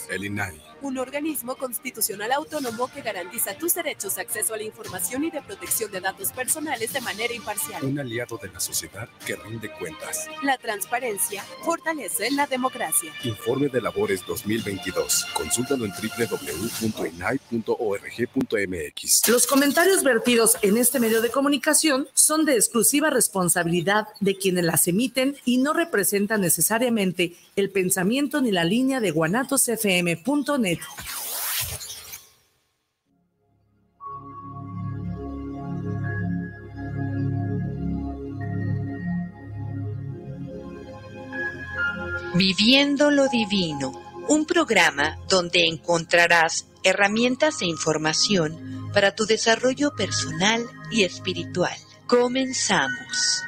El INAI. Un organismo constitucional autónomo que garantiza tus derechos, acceso a la información y de protección de datos personales de manera imparcial. Un aliado de la sociedad que rinde cuentas. La transparencia fortalece la democracia. Informe de labores 2022. Consúltalo en www.inai.org.mx. Los comentarios vertidos en este medio de comunicación son de exclusiva responsabilidad de quienes las emiten y no representan necesariamente el pensamiento ni la línea de guanatosfm.net. Viviendo lo Divino, un programa donde encontrarás herramientas e información para tu desarrollo personal y espiritual. Comenzamos.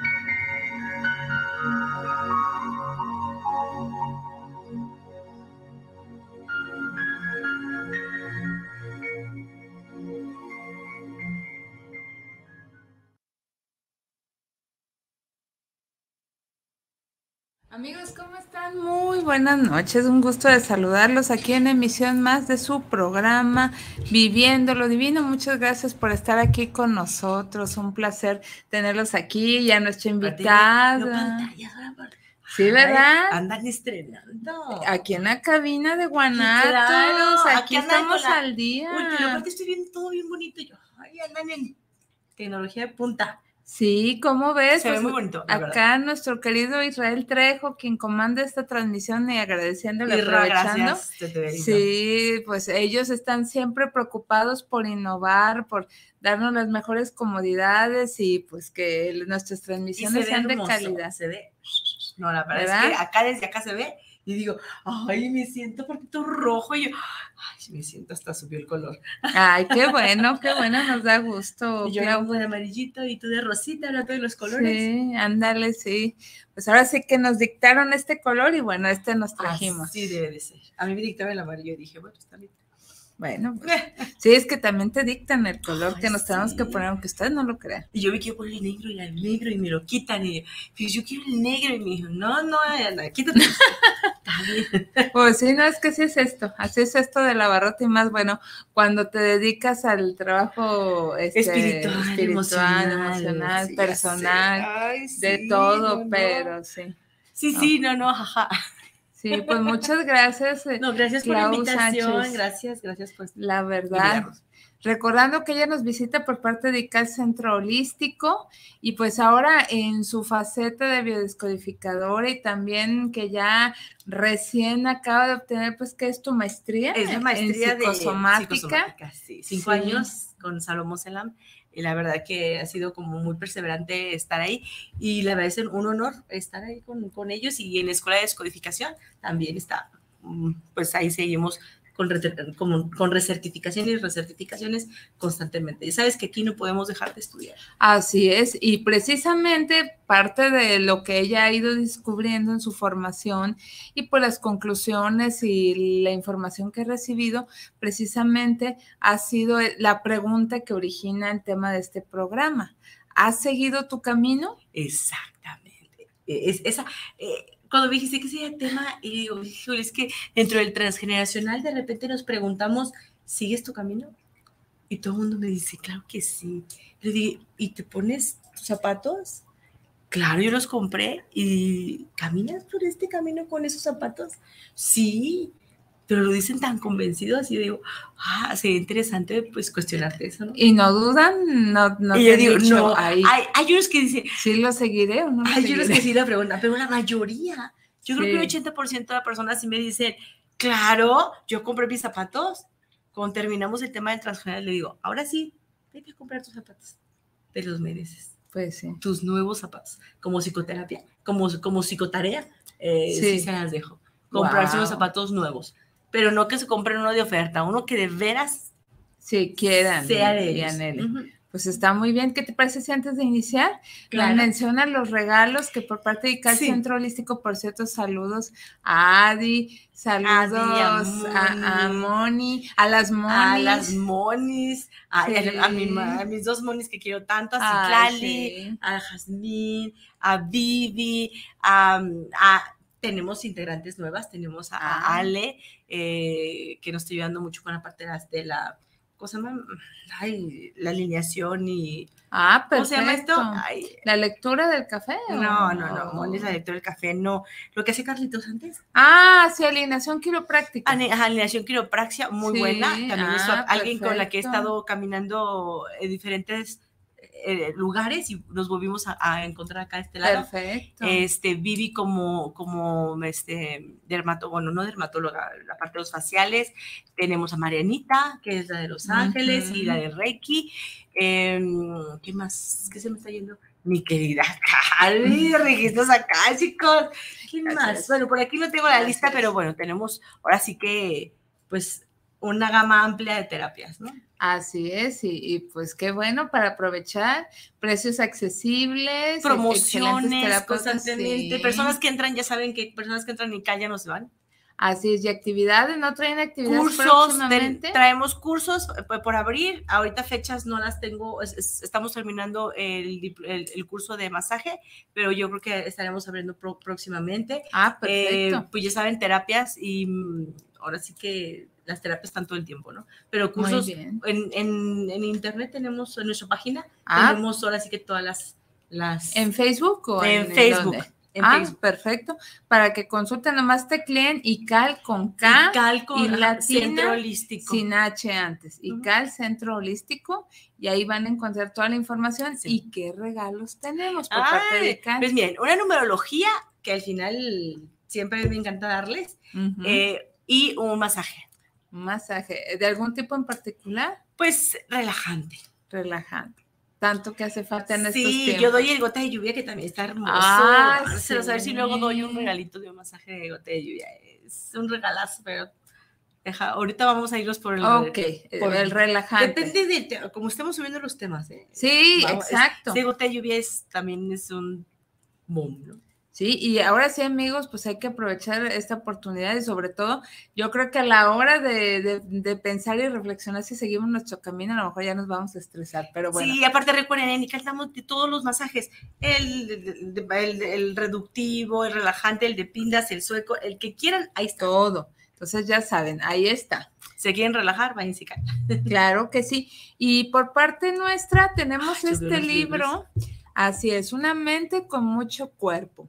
Amigos, ¿cómo están? Muy buenas noches, un gusto de saludarlos aquí en emisión más de su programa Viviendo lo Divino. Muchas gracias por estar aquí con nosotros, un placer tenerlos aquí y a nuestra invitada. Sí, ¿verdad? Andan estrenando. Aquí en la cabina de Guanatos, claro, aquí estamos al día. Uy, pero aparte estoy viendo todo bien bonito. Yo, ay, andan en tecnología de punta. Sí, ¿cómo ves? Se ve muy bonito, la acá verdad. nuestro querido Israel Trejo, quien comanda esta transmisión y agradeciéndole, Isra, aprovechando. gracias, sí, pues ellos están siempre preocupados por innovar, por darnos las mejores comodidades y pues que nuestras transmisiones sean de calidad. Se ve. No, la verdad es que acá desde acá se ve y digo, ay, me siento un poquito rojo y yo, ay, me siento hasta subió el color. Ay, qué bueno, nos da gusto. Y yo de amarillito y tú de rosita, hablando de los colores. Sí, ándale, sí. Pues ahora sí que nos dictaron este color y bueno, este nos trajimos. Sí, debe de ser. A mí me dictaron el amarillo y dije, bueno, está bien. Bueno, pues, sí, es que también te dictan el color que nos tenemos que poner, aunque ustedes no lo crean. Y yo me quiero poner el negro y me lo quitan. Y yo quiero el negro y me dijo, no, quítate. Pues sí, no, es que sí es esto, así es esto de la barrota y más, bueno, cuando te dedicas al trabajo espiritual, emocional, sí, personal, ay, sí, de todo, pero sí. Sí, no, jaja. Sí, pues muchas gracias. No, gracias por la invitación, gracias pues. La verdad, recordando que ella nos visita por parte de ICAL Centro Holístico y pues ahora en su faceta de biodescodificadora y también que ya recién acaba de obtener, pues, ¿qué es tu maestría? Es la maestría en psicosomática. Sí, 5 años con Salomón Selam. Y la verdad que ha sido como muy perseverante estar ahí y la verdad es un honor estar ahí con ellos y en la Escuela de Descodificación también está, pues ahí seguimos con recertificaciones y recertificaciones constantemente. Y sabes que aquí no podemos dejar de estudiar. Así es, y precisamente parte de lo que ella ha ido descubriendo en su formación y por las conclusiones y la información que ha recibido, precisamente ha sido la pregunta que origina el tema de este programa. ¿Has seguido tu camino? Exactamente. Cuando me dijiste que ese era el tema, y digo, híjole, es que dentro del transgeneracional de repente nos preguntamos, ¿sigues tu camino? Y todo el mundo me dice, claro que sí. Le dije, ¿y te pones tus zapatos? Claro, yo los compré. ¿Y caminas por este camino con esos zapatos? Sí, pero lo dicen tan convencidos y digo, sería interesante pues cuestionarte eso, ¿no? Y no dudan, no y yo digo, no, hay unos que dicen, ¿sí lo seguiré o no lo seguiré? Hay unos que sí la preguntan, pero la mayoría, yo creo que el 80% de las personas sí me dicen, claro, yo compré mis zapatos. Cuando terminamos el tema del transgeneracional, le digo, ahora sí, vete a comprar tus zapatos, te los mereces. Pues sí. Tus nuevos zapatos, como psicoterapia, como psicotarea, sí se las dejo. Comprarse unos zapatos nuevos. Pero no que se compren uno de oferta, uno que de veras quieran sea de ellos. Pues está muy bien. ¿Qué te parece si antes de iniciar nos mencionan los regalos que por parte de ICAL Centro Holístico, por cierto, saludos a Adi, saludos a Moni, a las Monis, a mis dos Monis que quiero tanto, a Citlali, a Jazmín, a Vivi, a tenemos integrantes nuevas, tenemos a Ale, que nos está ayudando mucho con la parte de la, ¿cómo se llama? Ay, la alineación y... Perfecto. ¿Cómo se llama esto? Ay, ¿La lectura del café? no, Moni, es la lectura del café, no. Lo que hace Carlitos antes. Sí, alineación quiropráctica. Alineación quiropraxia, muy buena. También es alguien con la que he estado caminando en diferentes lugares y nos volvimos a encontrar acá a este lado. Perfecto. Vivi como dermatóloga, no dermatóloga, la parte de los faciales. Tenemos a Marianita, que es la de Los Ángeles, y la de Reiki. ¿Qué más? ¿Qué se me está yendo? Mi querida Cali, registros acá, chicos. ¿Qué más? Bueno, por aquí no tengo la lista, pero bueno, tenemos ahora sí que, pues, una gama amplia de terapias, ¿no? Así es, y pues qué bueno para aprovechar, precios accesibles, promociones constantemente, sí. Personas que entran, ya saben que personas que entran y callan no se van. Así es, y actividades, ¿no traen actividades cursos, próximamente? Traemos cursos por abrir, ahorita fechas no las tengo, estamos terminando el curso de masaje, pero yo creo que estaremos abriendo próximamente. Perfecto. Pues ya saben, terapias y ahora sí que las terapias están todo el tiempo, ¿no? Pero cursos en internet tenemos, en nuestra página, tenemos ahora sí que todas las... ¿En Facebook o en Facebook? ¿dónde? Facebook. Perfecto. Para que consulten, nomás tecleen ICAL con K y latina, Centro Holístico. Sin H antes. ICAL Centro Holístico, y ahí van a encontrar toda la información y qué regalos tenemos por parte de ICAL. Pues miren, una numerología que al final siempre me encanta darles, y un masaje. ¿Un masaje de algún tipo en particular? Pues relajante. Tanto que hace falta en estos tiempos. Sí, yo doy el gota de lluvia, que también está hermoso. Sí. A ver si luego doy un regalito de un masaje de gota de lluvia. Es un regalazo, pero ahorita vamos a irnos por el... el relajante. Depende de cómo estemos subiendo los temas. Sí, exacto. Sí, gota de lluvia también es un boom, ¿no? Sí, y ahora sí, amigos, pues hay que aprovechar esta oportunidad y sobre todo, yo creo que a la hora de pensar y reflexionar si seguimos nuestro camino, a lo mejor ya nos vamos a estresar, pero bueno. Sí, aparte recuerden, en ICAL estamos de todos los masajes, el reductivo, el relajante, el de pindas, el sueco, el que quieran, ahí está. Todo. Entonces ya saben, ahí está. ¿Se quieren relajar? Vayan a ICAL. Claro que sí. Y por parte nuestra tenemos este libro, así es, Una mente con mucho cuerpo.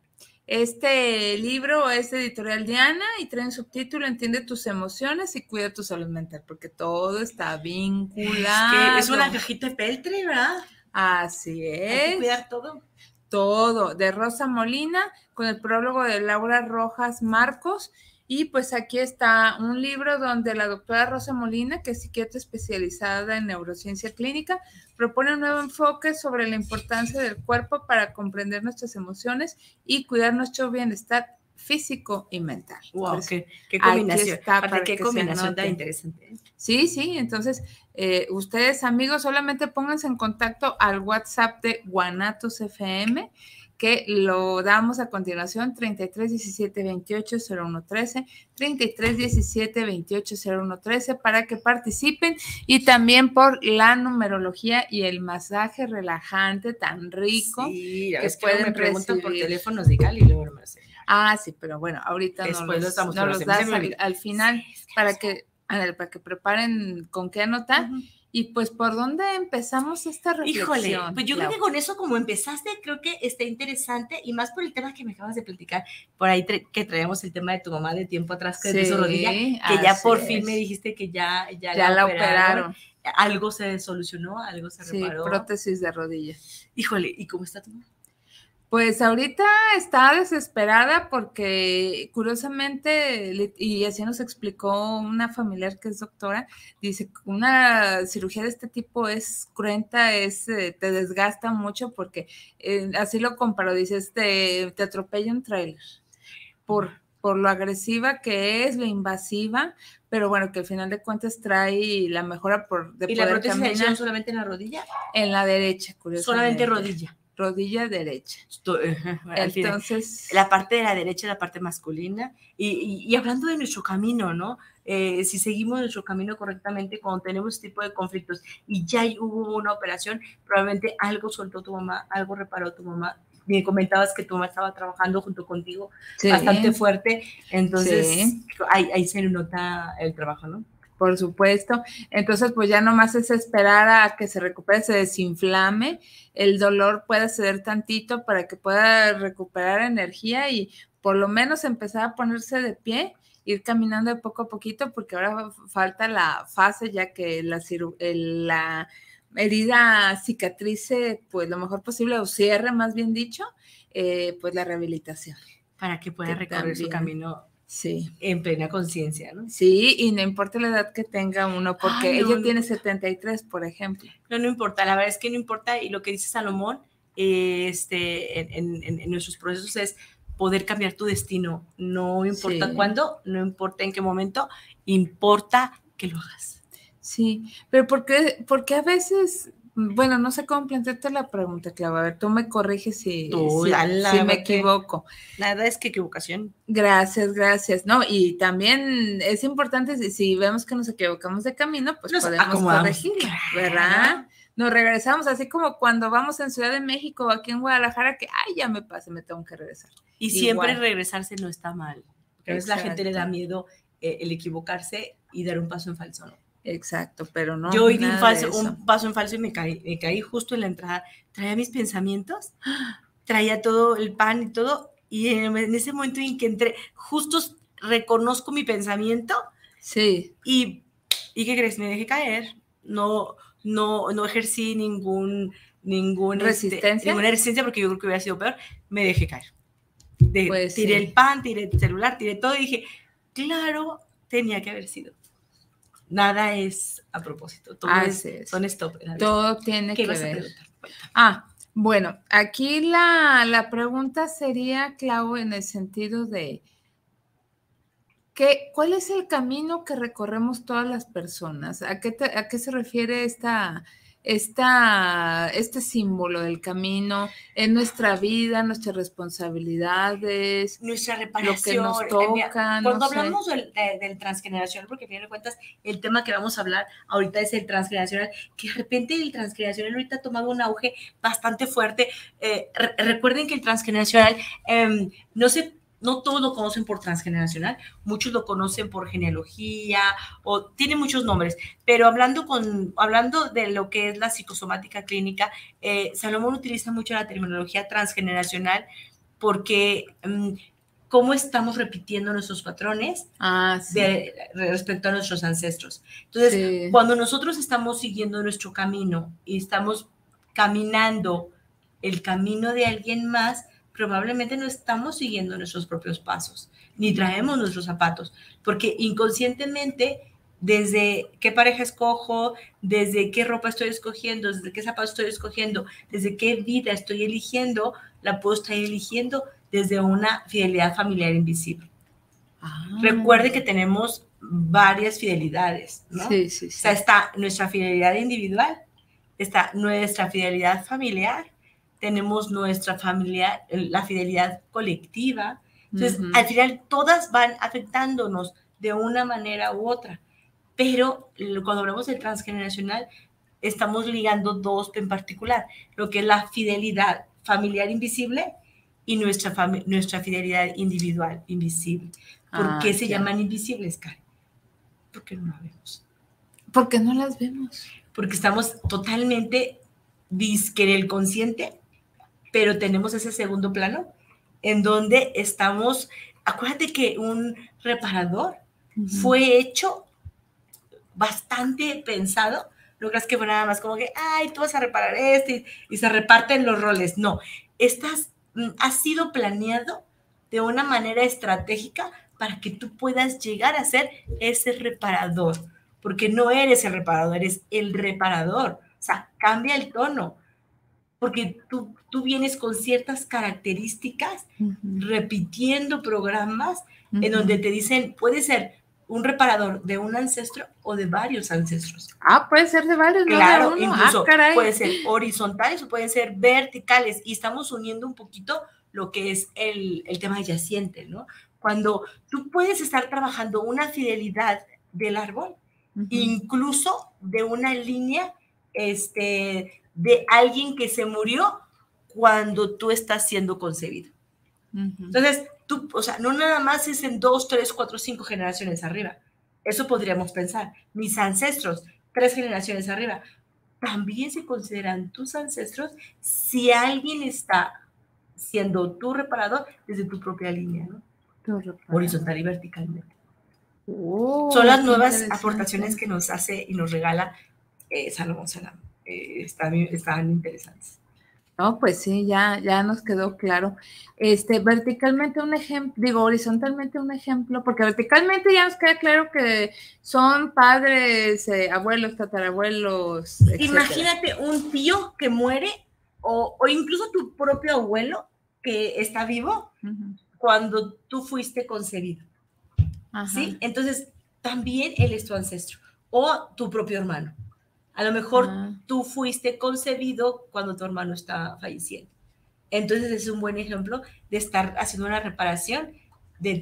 Este libro es de Editorial Diana y trae un subtítulo: Entiende tus emociones y cuida tu salud mental, porque todo está vinculado. Es una cajita de peltre, ¿verdad? Así es. Hay que cuidar todo. Todo, de Rosa Molina, con el prólogo de Laura Rojas Marcos. Y pues aquí está un libro donde la doctora Rosa Molina, que es psiquiatra especializada en neurociencia clínica, propone un nuevo enfoque sobre la importancia del cuerpo para comprender nuestras emociones y cuidar nuestro bienestar físico y mental. Wow, qué combinación. Qué combinación tan interesante. Sí, entonces ustedes, amigos, solamente pónganse en contacto al WhatsApp de Guanatos FM, que lo damos a continuación, 33 17 28 01 13, 33 17 28 01 13, para que participen, y también por la numerología y el masaje relajante tan rico. Sí, que pueden me preguntan por teléfonos de Cali y luego no me lo sé. Sí, pero bueno, ahorita después no los das al final, para que preparen con qué anotar. Y pues, ¿por dónde empezamos esta reflexión? Híjole, pues yo creo que con eso, como empezaste, creo que está interesante, y más por el tema que me acabas de platicar, por ahí que traemos el tema de tu mamá de tiempo atrás, que de su rodilla, que ya por fin me dijiste que ya la operaron. Algo se solucionó, algo se reparó. Sí, prótesis de rodilla. Híjole, ¿y cómo está tu mamá? Pues ahorita está desesperada porque, curiosamente, y así nos explicó una familiar que es doctora, dice, una cirugía de este tipo es cruenta, te desgasta mucho porque, así lo comparó, dice, te atropella un tráiler por lo agresiva que es, lo invasiva, pero bueno, que al final de cuentas trae la mejora ¿Y la prótesis de hicieron solamente en la rodilla? En la derecha, curiosamente. Solamente rodilla derecha. Entonces, la parte de la derecha es la parte masculina, y hablando de nuestro camino, ¿no? Si seguimos nuestro camino correctamente, cuando tenemos este tipo de conflictos y ya hubo una operación, probablemente algo soltó tu mamá, algo reparó tu mamá, me comentabas que tu mamá estaba trabajando junto contigo Sí. bastante fuerte, entonces Sí. ahí se nota el trabajo, ¿no? Por supuesto. Entonces, pues ya nomás es esperar a que se recupere, se desinflame, el dolor pueda ceder tantito para que pueda recuperar energía y por lo menos empezar a ponerse de pie, ir caminando de poco a poquito, porque ahora falta la fase ya que la herida cicatrice, pues lo mejor posible, o cierre, más bien dicho, pues la rehabilitación. Para que pueda Que recorrer su también. camino Sí. en plena conciencia, ¿no? Sí, y no importa la edad que tenga uno, porque Ay, no, ella no tiene importa. 73, por ejemplo. No importa, la verdad es que no importa, y lo que dice Salomón en nuestros procesos es poder cambiar tu destino, no importa Sí. cuándo, no importa en qué momento, importa que lo hagas. Sí, pero porque a veces, bueno, no sé cómo plantearte la pregunta, Clau, a ver, tú me corriges si me equivoco. Nada es que equivocación. Gracias, no, y también es importante, si vemos que nos equivocamos de camino, pues Nos podemos acomodamos, corregirlo, claro. ¿verdad? Nos regresamos, así como cuando vamos en Ciudad de México o aquí en Guadalajara, que, ay, ya me pasé, me tengo que regresar. Y siempre Igual. regresarse no está mal, porque a veces la gente le da Exacto. miedo el equivocarse y dar un paso en falso, ¿no? Exacto, pero no. Yo di nada de eso. un paso en falso y me caí justo en la entrada. Traía mis pensamientos, traía todo el pan y todo, y en ese momento en que entré, justo reconozco mi pensamiento. Sí. ¿Y qué crees? Me dejé caer. No ejercí ninguna resistencia, porque yo creo que hubiera sido peor. Me dejé caer. Pues tiré sí. el pan, tiré el celular, tiré todo y dije, claro, tenía que haber sido. Nada es a propósito, todo son stop. Todo tiene ¿Qué que vas a ver. preguntar? Bueno, aquí la pregunta sería, Clau, en el sentido de ¿cuál es el camino que recorremos todas las personas? ¿A qué se refiere este símbolo del camino en nuestra vida, nuestras responsabilidades, nuestra reparación, lo que nos toca? Cuando hablamos del transgeneracional, porque a fin de cuentas el tema que vamos a hablar ahorita es el transgeneracional, que de repente el transgeneracional ahorita ha tomado un auge bastante fuerte. Recuerden que el transgeneracional no todos lo conocen por transgeneracional, muchos lo conocen por genealogía o tiene muchos nombres, pero hablando de lo que es la psicosomática clínica, Salomón utiliza mucho la terminología transgeneracional porque cómo estamos repitiendo nuestros patrones respecto a nuestros ancestros. Entonces, cuando nosotros estamos siguiendo nuestro camino y estamos caminando el camino de alguien más, probablemente no estamos siguiendo nuestros propios pasos, ni traemos nuestros zapatos, porque inconscientemente, desde qué pareja escojo, desde qué ropa estoy escogiendo, desde qué zapatos estoy escogiendo, desde qué vida estoy eligiendo, la puedo estar eligiendo desde una fidelidad familiar invisible. Recuerde que tenemos varias fidelidades, ¿no? Sí. O sea, está nuestra fidelidad individual, está nuestra fidelidad familiar, tenemos nuestra familia, la fidelidad colectiva. Entonces, al final, todas van afectándonos de una manera u otra. Pero cuando hablamos del transgeneracional, estamos ligando dos en particular, lo que es la fidelidad familiar invisible y nuestra fidelidad individual invisible. ¿Por qué se llaman invisibles, Karen? Porque no las vemos. ¿Por qué no las vemos? Porque estamos totalmente disque en el consciente, pero tenemos ese segundo plano en donde estamos. Acuérdate que un reparador fue hecho bastante pensado. No creas que fue nada más como que, ay, tú vas a reparar esto y se reparten los roles. No, ha sido planeado de una manera estratégica para que tú puedas llegar a ser ese reparador, porque no eres el reparador, eres el reparador. O sea, cambia el tono, porque tú vienes con ciertas características, repitiendo programas en donde te dicen, puede ser un reparador de un ancestro o de varios ancestros. Puede ser de varios, claro, no de uno. Incluso puede ser horizontales o pueden ser verticales, y estamos uniendo un poquito lo que es el tema yaciente, ¿no? Cuando tú puedes estar trabajando una fidelidad del árbol, incluso de una línea de alguien que se murió cuando tú estás siendo concebido. Entonces, tú, o sea, no nada más es en 2, 3, 4, 5 generaciones arriba. Eso podríamos pensar. Mis ancestros, 3 generaciones arriba. También se consideran tus ancestros si alguien está siendo tu reparador desde tu propia línea, ¿no? Horizontal y verticalmente. Son las nuevas aportaciones que nos hace y nos regala Salomón Salam. Están interesantes. No, pues sí, ya nos quedó claro. Verticalmente un ejemplo, digo, horizontalmente un ejemplo, porque verticalmente ya nos queda claro que son padres, abuelos, tatarabuelos, etc. Imagínate un tío que muere o incluso tu propio abuelo que está vivo cuando tú fuiste concebido. ¿Sí? Entonces, también él es tu ancestro o tu propio hermano. A lo mejor tú fuiste concebido cuando tu hermano está falleciendo. Entonces es un buen ejemplo de estar haciendo una reparación de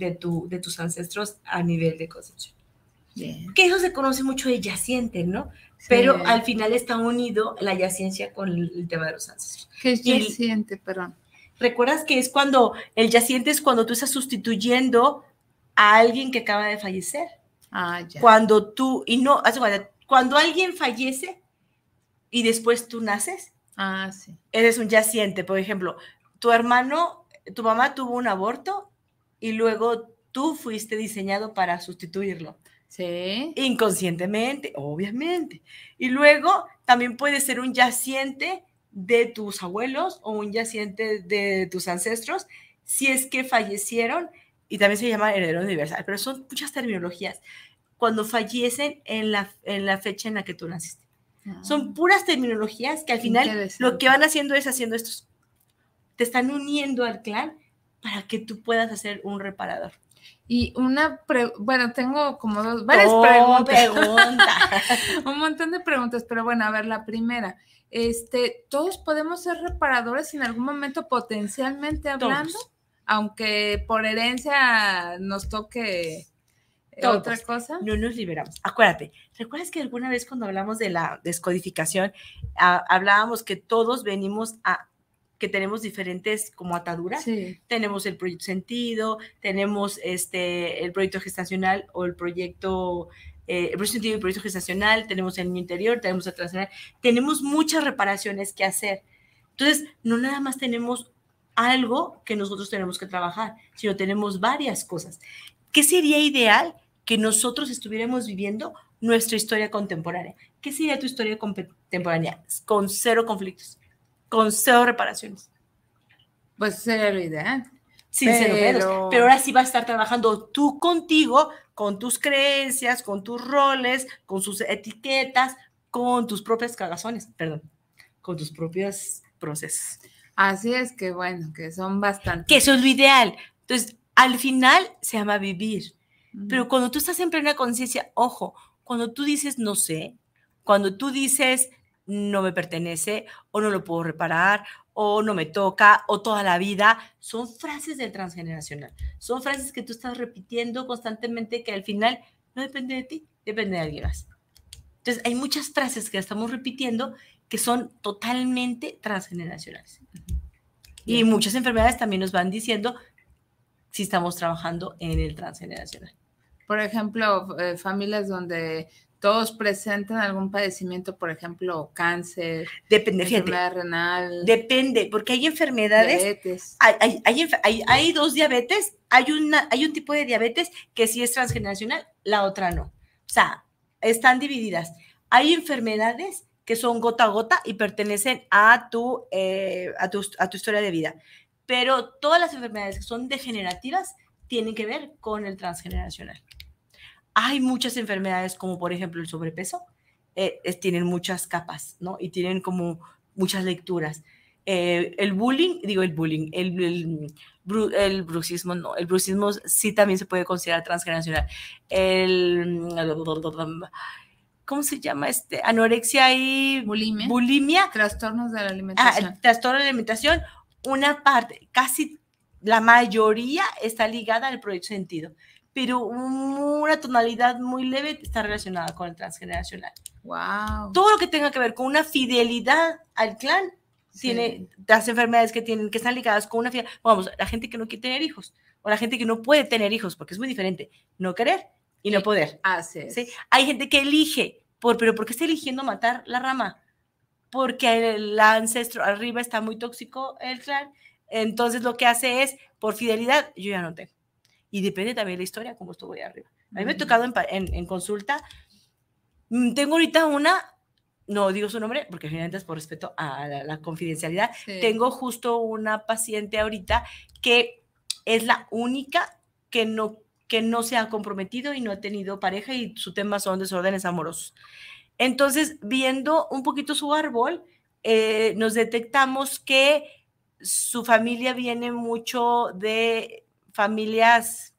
tus ancestros a nivel de concepción. Bien. Que eso se conoce mucho de yaciente, ¿no? Sí. Pero al final está unido la yaciencia con el tema de los ancestros. ¿Qué es yaciente, perdón? ¿Recuerdas que es cuando el yaciente es cuando tú estás sustituyendo a alguien que acaba de fallecer? Ya. Cuando tú, y no, cuando alguien fallece y después tú naces, sí. Eres un yaciente. Por ejemplo, tu hermano, tu mamá tuvo un aborto y luego tú fuiste diseñado para sustituirlo. Sí. Inconscientemente, obviamente. Y luego también puedes ser un yaciente de tus abuelos o un yaciente de tus ancestros si es que fallecieron, y también se llama heredero universal, pero son muchas terminologías. Cuando fallecen en la fecha en la que tú naciste. Son puras terminologías que al final lo que van haciendo es haciendo estos. Te están uniendo al clan para que tú puedas hacer un reparador. Y bueno, tengo como varias preguntas. Un montón de preguntas, pero bueno, a ver, la primera. ¿Todos podemos ser reparadores en algún momento potencialmente hablando? Todos. Aunque por herencia nos toque... ¿Otra cosa? No nos liberamos. Acuérdate, ¿recuerdas que alguna vez cuando hablamos de la descodificación, hablábamos que todos venimos que tenemos diferentes como ataduras? Sí. Tenemos el proyecto sentido, tenemos el proyecto gestacional o el proyecto sentido y el proyecto gestacional, tenemos el niño interior, tenemos el transgeneracional, tenemos muchas reparaciones que hacer. Entonces, no nada más tenemos algo que nosotros tenemos que trabajar, sino tenemos varias cosas. ¿Qué sería ideal? Que nosotros estuviéramos viviendo nuestra historia contemporánea. ¿Qué sería tu historia contemporánea? Con 0 conflictos, con 0 reparaciones. Pues sería lo ideal. Sin pero ahora sí vas a estar trabajando tú contigo, con tus creencias, con tus roles, con sus etiquetas, con tus propias cagazones, con tus propios procesos. Así es que bueno, que son bastantes. Que eso es lo ideal. Entonces, al final se llama vivir. Pero cuando tú estás en plena conciencia, ojo, cuando tú dices no sé, cuando tú dices no me pertenece, o no lo puedo reparar, o no me toca, o toda la vida, son frases del transgeneracional. Son frases que tú estás repitiendo constantemente que al final no depende de ti, depende de alguien más. Entonces, hay muchas frases que estamos repitiendo que son totalmente transgeneracionales. Y muchas enfermedades también nos van diciendo si estamos trabajando en el transgeneracional. Por ejemplo, familias donde todos presentan algún padecimiento, por ejemplo, cáncer, enfermedad renal. Depende, porque hay enfermedades. Diabetes. Hay 2 diabetes. Hay un tipo de diabetes que sí es transgeneracional, la otra no. O sea, están divididas. Hay enfermedades que son gota a gota y pertenecen a tu historia de vida. Pero todas las enfermedades que son degenerativas tienen que ver con el transgeneracional. Hay muchas enfermedades como por ejemplo el sobrepeso, tienen muchas capas, ¿no? Y tienen como muchas lecturas. El bruxismo no, el bruxismo sí también se puede considerar transgeneracional. ¿Cómo se llama? Anorexia y bulimia. Trastornos de la alimentación. Trastorno de la alimentación. Una parte, casi la mayoría está ligada al proyecto sentido, pero una tonalidad muy leve está relacionada con el transgeneracional. Wow. Todo lo que tenga que ver con una fidelidad al clan tiene las enfermedades que están ligadas con una fidelidad. Vamos, la gente que no quiere tener hijos, o la gente que no puede tener hijos, porque es muy diferente, no querer y no poder. Así es. ¿Sí? Hay gente que elige, pero ¿por qué está eligiendo matar la rama? Porque el ancestro arriba está muy tóxico, el clan, entonces lo que hace es, por fidelidad, yo ya no tengo. Y depende también de la historia, cómo estuvo ahí arriba. A mí me ha tocado en consulta, tengo ahorita no digo su nombre, porque finalmente es por respeto a la confidencialidad, tengo justo una paciente ahorita que es la única que no se ha comprometido y no ha tenido pareja y su tema son desórdenes amorosos. Entonces, viendo un poquito su árbol, nos detectamos que su familia viene mucho de familias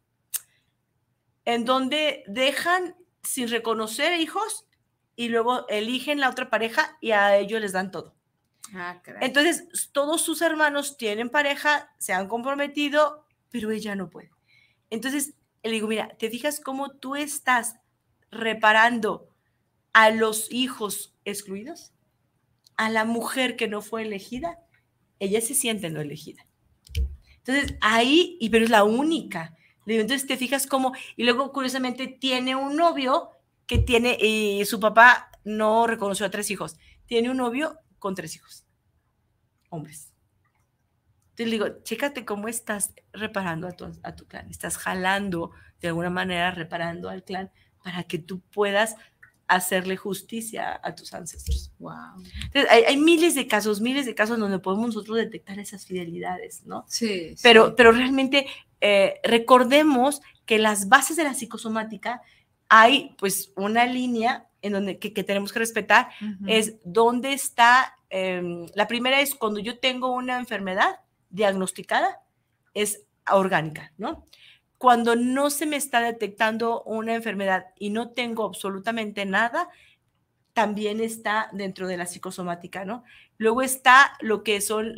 en donde dejan sin reconocer hijos y luego eligen la otra pareja y a ellos les dan todo. Entonces, todos sus hermanos tienen pareja, se han comprometido, pero ella no puede. Entonces, le digo, mira, ¿te fijas cómo tú estás reparando a los hijos excluidos? A la mujer que no fue elegida, ella se siente no elegida. Entonces, ahí, pero es la única. Le digo, entonces te fijas cómo, y luego curiosamente tiene un novio que tiene, y su papá no reconoció a 3 hijos, tiene un novio con 3 hijos, hombres. Entonces le digo, chécate cómo estás reparando a tu clan, estás jalando de alguna manera, reparando al clan para que tú puedas hacerle justicia a tus ancestros. Wow. Entonces, hay miles de casos donde podemos nosotros detectar esas fidelidades, ¿no? Sí. Pero realmente recordemos que las bases de la psicosomática hay pues una línea en donde que tenemos que respetar, es dónde está, la primera es cuando yo tengo una enfermedad diagnosticada, es orgánica, ¿no? Cuando no se me está detectando una enfermedad y no tengo absolutamente nada, también está dentro de la psicosomática, ¿no? Luego está lo que son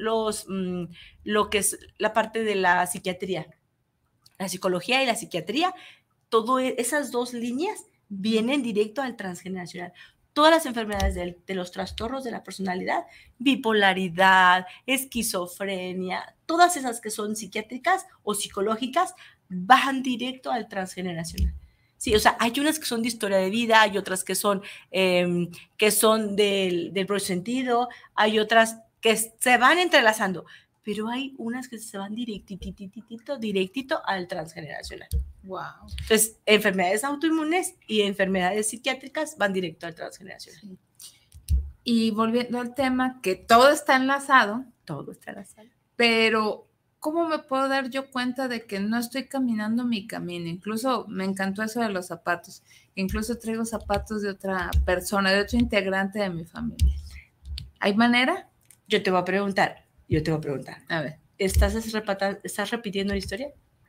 lo que es la parte de la psiquiatría, la psicología y la psiquiatría, todas esas 2 líneas vienen directo al transgeneracional. Todas las enfermedades de los trastornos de la personalidad, bipolaridad, esquizofrenia, todas esas que son psiquiátricas o psicológicas, van directo al transgeneracional. Sí, o sea, hay unas que son de historia de vida, hay otras que son del propio sentido, hay otras que se van entrelazando, pero hay unas que se van directito al transgeneracional. Wow. Entonces, enfermedades autoinmunes y enfermedades psiquiátricas van directo al transgeneracional. Sí. Y volviendo al tema, que todo está enlazado. Todo está enlazado. Pero, ¿cómo me puedo dar yo cuenta de que no estoy caminando mi camino? Incluso me encantó eso de los zapatos. Incluso traigo zapatos de otra persona, de otro integrante de mi familia. ¿Hay manera? Yo te voy a preguntar. A ver. ¿Estás repitiendo la historia?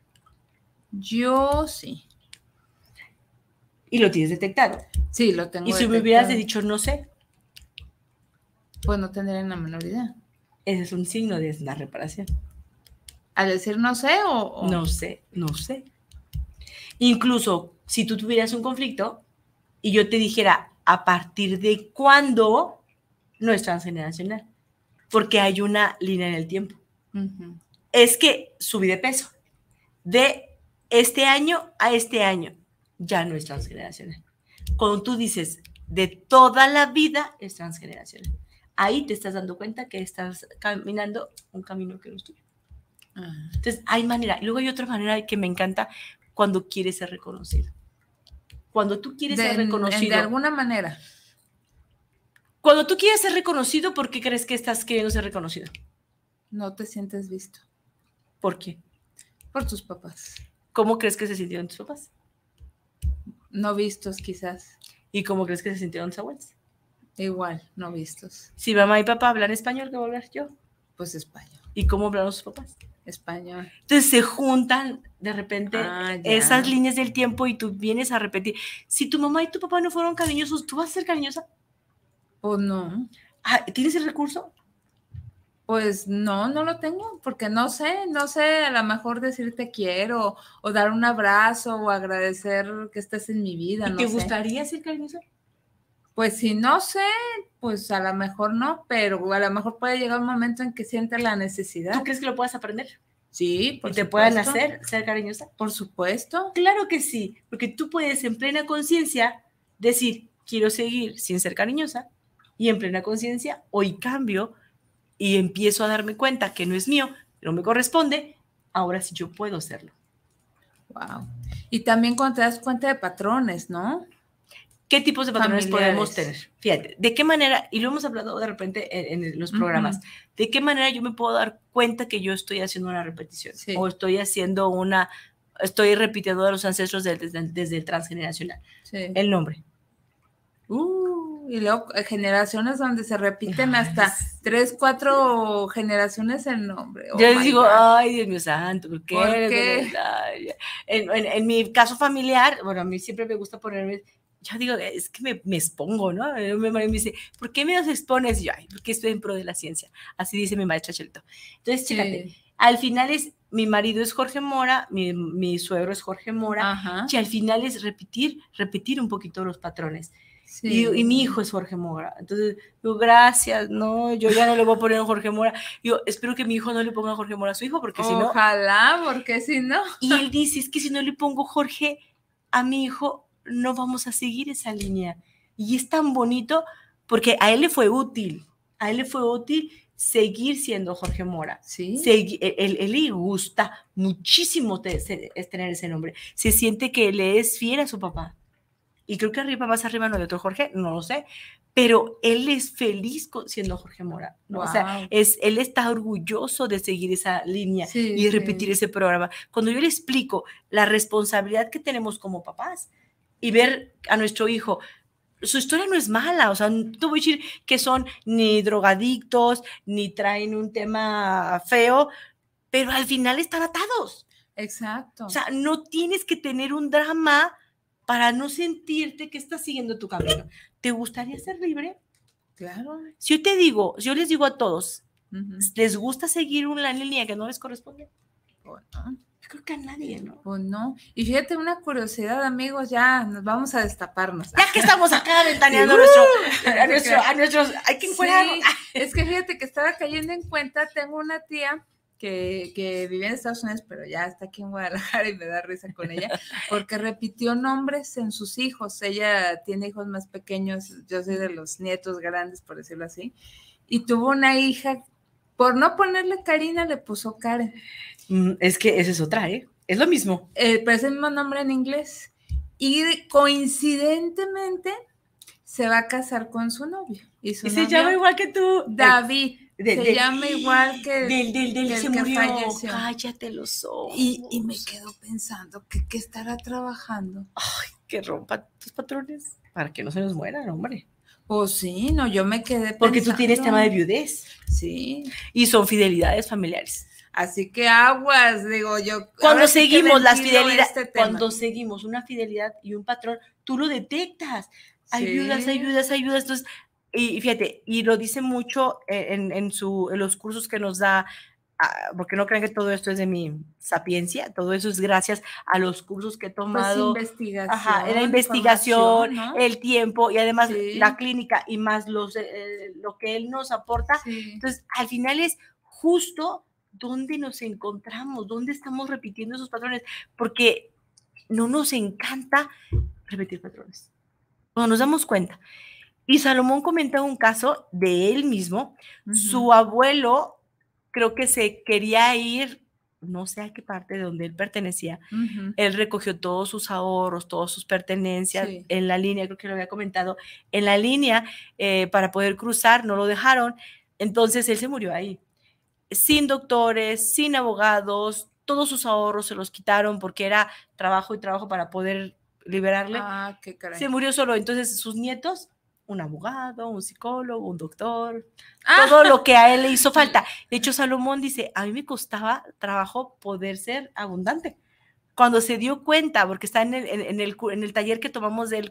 Yo sí. ¿Y lo tienes detectado? Sí, lo tengo detectado. ¿Y si me hubieras dicho no sé? Pues no tendría la menor idea. Ese es un signo de una reparación. ¿Al decir no sé o...? No sé. Incluso si tú tuvieras un conflicto y yo te dijera a partir de cuándo, no es transgeneracional, porque hay una línea en el tiempo. Es que subí de peso. De este año a este año, ya no es transgeneracional. Cuando tú dices de toda la vida, es transgeneracional. Ahí te estás dando cuenta que estás caminando un camino que no es tuyo. Entonces, hay manera. Y luego hay otra manera que me encanta cuando quieres ser reconocido. Cuando tú quieres ser reconocido. De alguna manera. Cuando tú quieres ser reconocido, ¿por qué crees que estás queriendo ser reconocido? No te sientes visto. ¿Por qué? Por tus papás. ¿Cómo crees que se sintieron tus papás? No vistos, quizás. ¿Y cómo crees que se sintieron tus abuelos? Igual, no vistos. Si mamá y papá hablan español, ¿qué voy a hablar yo? Pues español. ¿Y cómo hablan sus papás? Español. Entonces se juntan de repente esas líneas del tiempo y tú vienes a repetir. Si tu mamá y tu papá no fueron cariñosos, ¿tú vas a ser cariñosa? Pues no. ¿Tienes el recurso? Pues no lo tengo, porque no sé, a lo mejor decir te quiero, o dar un abrazo, o agradecer que estés en mi vida. ¿Y te gustaría ser cariñosa? Pues si no sé, pues a lo mejor no, pero a lo mejor puede llegar un momento en que siente la necesidad. ¿Tú crees que lo puedas aprender? Sí, ¿Y te puedan hacer ser cariñosa? Por supuesto. Claro que sí, porque tú puedes en plena conciencia decir, quiero seguir sin ser cariñosa, y en plena conciencia hoy cambio y empiezo a darme cuenta que no es mío, no me corresponde, ahora sí yo puedo serlo. Wow. Y también cuando te das cuenta de patrones, ¿no? ¿Qué tipos de patrones Familiares. podemos tener? Fíjate, ¿de qué manera, y lo hemos hablado de repente en los programas, de qué manera yo me puedo dar cuenta que yo estoy haciendo una repetición? Sí. O estoy repitiendo a los ancestros desde el transgeneracional. Sí. El nombre. Y luego generaciones donde se repiten hasta 3, 4 generaciones el nombre. Yo les digo, ay, Dios mío santo, ¿por qué? ¿Por qué? En mi caso familiar, bueno, a mí siempre me gusta ponerme, yo digo, es que me expongo, ¿no? Mi marido me dice, ¿por qué me los expones? Y yo, ay, porque estoy en pro de la ciencia. Así dice mi maestra Chelto. Entonces, chécate, al final mi marido es Jorge Mora, mi suegro es Jorge Mora, Ajá. y al final es repetir un poquito los patrones. Sí. Y mi hijo es Jorge Mora. Entonces, digo, gracias, no, yo ya no le voy a poner a Jorge Mora. Yo espero que mi hijo no le ponga a Jorge Mora a su hijo, porque si no... Ojalá, porque si no... Y él dice, es que si no le pongo Jorge a mi hijo, no vamos a seguir esa línea. Y es tan bonito, porque a él le fue útil seguir siendo Jorge Mora. Sí. Él le gusta muchísimo tener ese nombre. Se siente que le es fiel a su papá. Y creo que más arriba no hay otro Jorge, no lo sé, pero él es feliz siendo Jorge Mora, ¿no? Wow. O sea, él está orgulloso de seguir esa línea y repetir ese programa. Cuando yo le explico la responsabilidad que tenemos como papás y ver a nuestro hijo, su historia no es mala, o sea, no te voy a decir que son ni drogadictos, ni traen un tema feo, pero al final están atados. Exacto. O sea, no tienes que tener un drama para no sentirte que estás siguiendo tu camino. ¿Te gustaría ser libre? Claro. Si yo les digo a todos, ¿les gusta seguir una línea que no les corresponde? Bueno, yo creo que a nadie, ¿no? Pues no. Y fíjate, una curiosidad, amigos, ya nos vamos a destaparnos. Ya que estamos acá ventaneando a nuestros, hay que encuadrarnos. Sí, es que fíjate que estaba cayendo en cuenta, tengo una tía que vivía en Estados Unidos, pero ya está aquí en Guadalajara y me da risa con ella, porque repitió nombres en sus hijos. Ella tiene hijos más pequeños, yo soy de los nietos grandes, por decirlo así, y tuvo una hija, por no ponerle Karina, le puso Karen. Es que esa es otra, ¿eh? Es lo mismo. Pero es el mismo nombre en inglés. Y coincidentemente se va a casar con su novio. Y se llama igual que tú. David. Se llama igual que del que murió. Falleció. Cállate los ojos. Y me quedo pensando que estará trabajando. Ay, que rompa tus patrones para que no se nos mueran, hombre. Pues sí, no, yo me quedé pensando. Porque tú tienes tema de viudez. Sí. Y son fidelidades familiares. Así que aguas, digo yo. Cuando seguimos las fidelidades, cuando seguimos una fidelidad y un patrón, tú lo detectas. Hay viudas. Entonces, y fíjate, y lo dice mucho en los cursos que nos da, porque no crean que todo esto es de mi sapiencia, todo eso es gracias a los cursos que he tomado. Pues investigación. Ajá, la investigación, ¿no? El tiempo y además la clínica y más lo que él nos aporta. Sí. Entonces, al final es justo dónde nos encontramos, dónde estamos repitiendo esos patrones, porque no nos encanta repetir patrones. Cuando nos damos cuenta. Y Salomón comenta un caso de él mismo. Su abuelo creo que se quería ir, no sé a qué parte de donde él pertenecía. Él recogió todos sus ahorros, todas sus pertenencias en la línea, creo que lo había comentado, en la línea para poder cruzar, no lo dejaron. Entonces él se murió ahí. Sin doctores, sin abogados, todos sus ahorros se los quitaron porque era trabajo y trabajo para poder liberarle. Ah, qué caray. Se murió solo. Entonces sus nietos, un abogado, un psicólogo, un doctor, todo lo que a él le hizo falta. De hecho, Salomón dice, a mí me costaba trabajo poder ser abundante. Cuando se dio cuenta, porque está en el taller que tomamos de él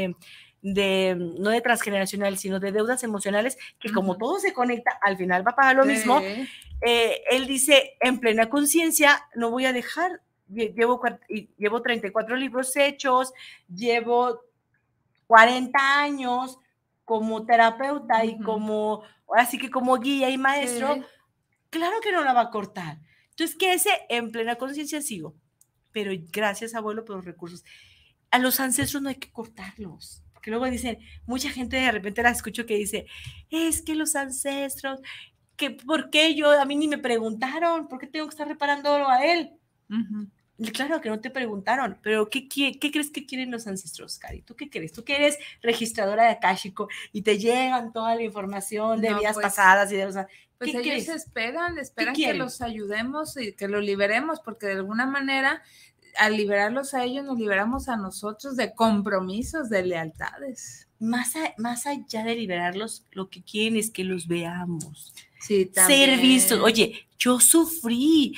no de transgeneracional, sino de deudas emocionales, que como todo se conecta, al final va para lo mismo. Él dice, en plena conciencia, no voy a dejar, llevo 34 libros hechos, llevo 40 años, como terapeuta y Ujú. como, ahora sí que como guía y maestro, Sí. claro que no la va a cortar. Entonces, quédese en plena conciencia, sigo. Pero gracias, abuelo, por los recursos. A los ancestros no hay que cortarlos. Porque luego dicen, mucha gente de repente la escucho que dice, es que los ancestros, que ¿por qué a mí ni me preguntaron? ¿Por qué tengo que estar reparándolo a él? Ujú. Y claro que no te preguntaron, pero ¿qué crees que quieren los ancestros, Cari? ¿Tú qué crees? Tú que eres registradora de Akashico y te llegan toda la información de No, vidas pues, pasadas y de, o sea, Pues ¿qué ellos crees? esperan que quieren? los ayudemos y que los liberemos, porque de alguna manera, al liberarlos a ellos, nos liberamos a nosotros de compromisos, de lealtades. Más allá de liberarlos, lo que quieren es que los veamos. Sí, también. Ser vistos. Oye, yo sufrí,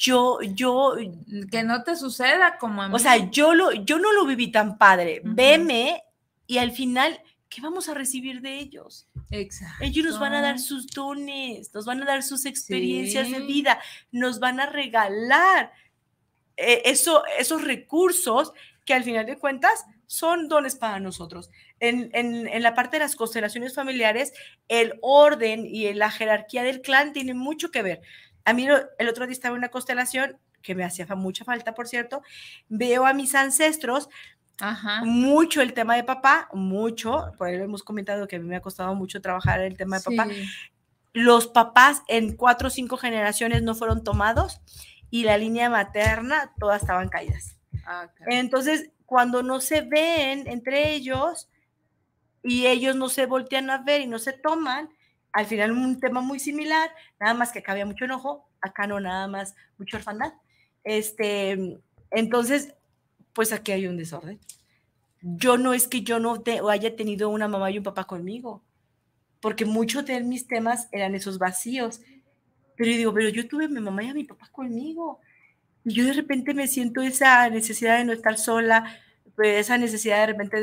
que no te suceda como a mí. O sea, yo no lo viví tan padre. Veme y al final, ¿qué vamos a recibir de ellos? Exacto. Ellos nos van a dar sus dones, nos van a dar sus experiencias de vida, nos van a regalar esos recursos que al final de cuentas son dones para nosotros. En la parte de las constelaciones familiares, el orden y la jerarquía del clan tiene mucho que ver. A mí el otro día estaba en una constelación que me hacía mucha falta, por cierto. Veo a mis ancestros, mucho el tema de papá, mucho, por ahí lo hemos comentado que a mí me ha costado mucho trabajar el tema de papá. Los papás en 4 o 5 generaciones no fueron tomados y la línea materna todas estaban caídas. Entonces, cuando no se ven entre ellos y ellos no se voltean a ver y no se toman, al final un tema muy similar, nada más que acá había mucho enojo, acá no, nada más mucha orfandad. Entonces, pues aquí hay un desorden. Yo no es que yo no haya tenido una mamá y un papá conmigo, porque muchos de mis temas eran esos vacíos. Pero yo digo, pero yo tuve a mi mamá y a mi papá conmigo. Y yo de repente me siento esa necesidad de no estar sola, esa necesidad de repente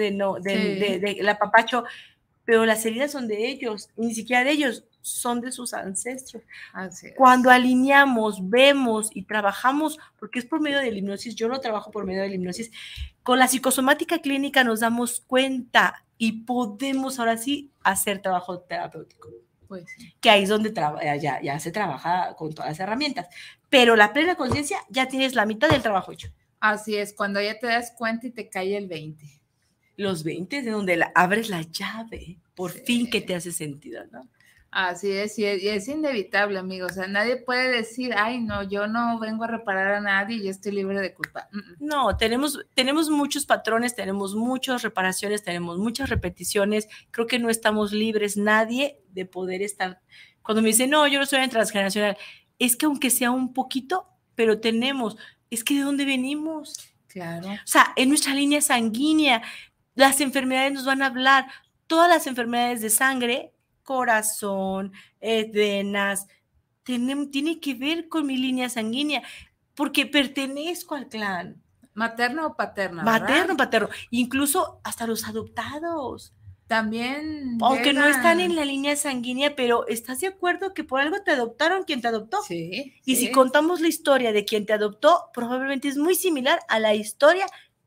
de el apapacho, pero las heridas son de ellos, y ni siquiera de ellos, son de sus ancestros. Así es. Cuando alineamos, vemos y trabajamos, porque es por medio de la hipnosis, yo lo trabajo por medio de la hipnosis, con la psicosomática clínica nos damos cuenta y podemos ahora sí hacer trabajo terapéutico. Pues sí. Que ahí es donde ya se trabaja con todas las herramientas. Pero la plena conciencia ya tienes la mitad del trabajo hecho. Así es, cuando ya te das cuenta y te cae el 20. Los 20 de donde abres la llave, por fin que te hace sentido, ¿no? Así es, y es inevitable, amigos. O sea, nadie puede decir, ay, no, yo no vengo a reparar a nadie y yo estoy libre de culpa. No, tenemos muchos patrones, tenemos muchas reparaciones, tenemos muchas repeticiones. Creo que no estamos libres nadie de poder estar. Cuando me dicen, no, yo no soy transgeneracional, es que aunque sea un poquito, pero tenemos, es que ¿de dónde venimos? Claro. O sea, en nuestra línea sanguínea, las enfermedades nos van a hablar, todas las enfermedades de sangre, corazón, venas, tiene que ver con mi línea sanguínea, porque pertenezco al clan. ¿Materno o paterno? Materno, paterno, incluso hasta los adoptados. También aunque no están en la línea sanguínea, pero ¿estás de acuerdo que por algo te adoptaron quien te adoptó? Sí. Y si contamos la historia de quien te adoptó, probablemente es muy similar a la historia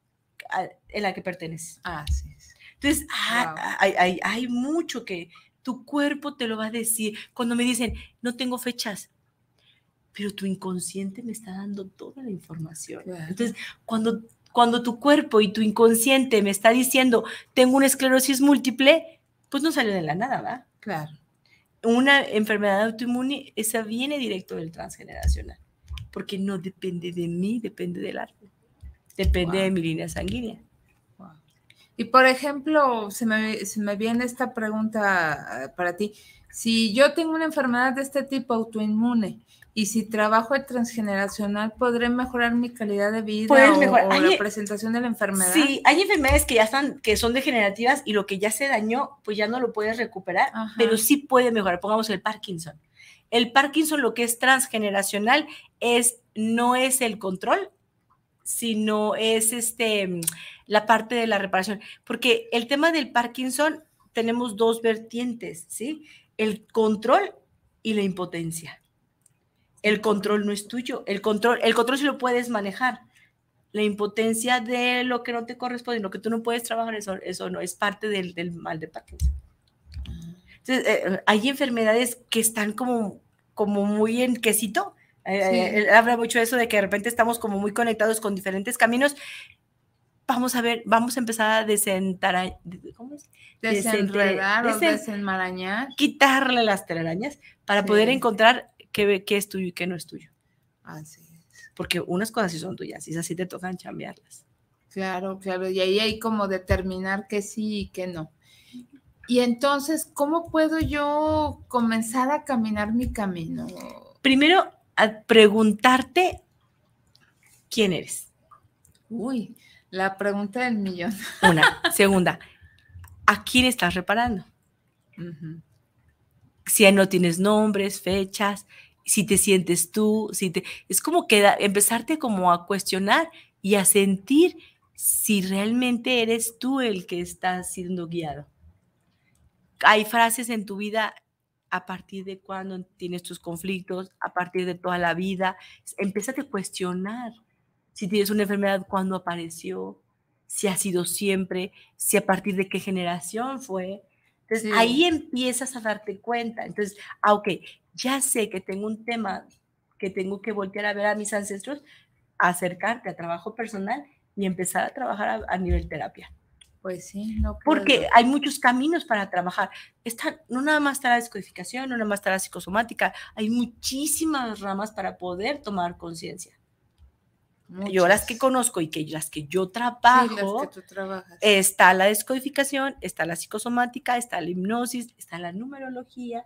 en la que perteneces. Así es. Entonces, hay mucho que tu cuerpo te lo va a decir. Cuando me dicen, no tengo fechas, pero tu inconsciente me está dando toda la información. Claro. Entonces, cuando tu cuerpo y tu inconsciente me está diciendo, tengo una esclerosis múltiple, pues no sale de la nada, ¿verdad? Claro. Una enfermedad autoinmune, esa viene directo del transgeneracional, porque no depende de mí, depende del árbol, depende de mi línea sanguínea. Y por ejemplo, se me viene esta pregunta para ti. Si yo tengo una enfermedad de este tipo autoinmune y si trabajo el transgeneracional, ¿podré mejorar mi calidad de vida o la presentación de la enfermedad? Sí, hay enfermedades que son degenerativas y lo que ya se dañó, pues ya no lo puedes recuperar, pero sí puede mejorar. Pongamos el Parkinson. El Parkinson, lo que es transgeneracional, no es el control, sino es la parte de la reparación. Porque el tema del Parkinson, tenemos 2 vertientes, ¿sí? El control y la impotencia. El control no es tuyo. El control sí lo puedes manejar. La impotencia de lo que no te corresponde, lo que tú no puedes trabajar, eso no es parte del mal de Parkinson. Entonces, hay enfermedades que están como muy en quesito. Sí. Él habla mucho de eso, de que de repente estamos como muy conectados con diferentes caminos. Vamos a empezar a desenredar Desenredar o desenmarañar. Quitarle las telarañas para Sí. poder encontrar qué es tuyo y qué no es tuyo. Así es. Porque unas cosas sí son tuyas y esas sí te tocan chambearlas. Claro, claro. Y ahí hay como determinar que sí y que no. Y entonces, ¿cómo puedo yo comenzar a caminar mi camino? Primero, a preguntarte quién eres. Uy, la pregunta del millón. Una. Segunda, ¿a quién estás reparando? Uh-huh. Si no tienes nombres, fechas, si te sientes tú, es como que empezarte como a cuestionar y a sentir si realmente eres tú el que está siendo guiado. Hay frases en tu vida a partir de cuando tienes tus conflictos, a partir de toda la vida. Empiézate a cuestionar si tienes una enfermedad, cuándo apareció, si ha sido siempre, si a partir de qué generación fue. Entonces, Sí. ahí empiezas a darte cuenta. Entonces, ok, ya sé que tengo un tema que tengo que voltear a ver a mis ancestros, acercarte a trabajo personal y empezar a trabajar a nivel terapia. Pues sí, no puedo. Porque hay muchos caminos para trabajar. No nada más está la descodificación, no nada más está la psicosomática, hay muchísimas ramas para poder tomar conciencia. Yo las que conozco y las que yo trabajo, sí, las que tú trabajas. Está la descodificación, está la psicosomática, está la hipnosis, está la numerología,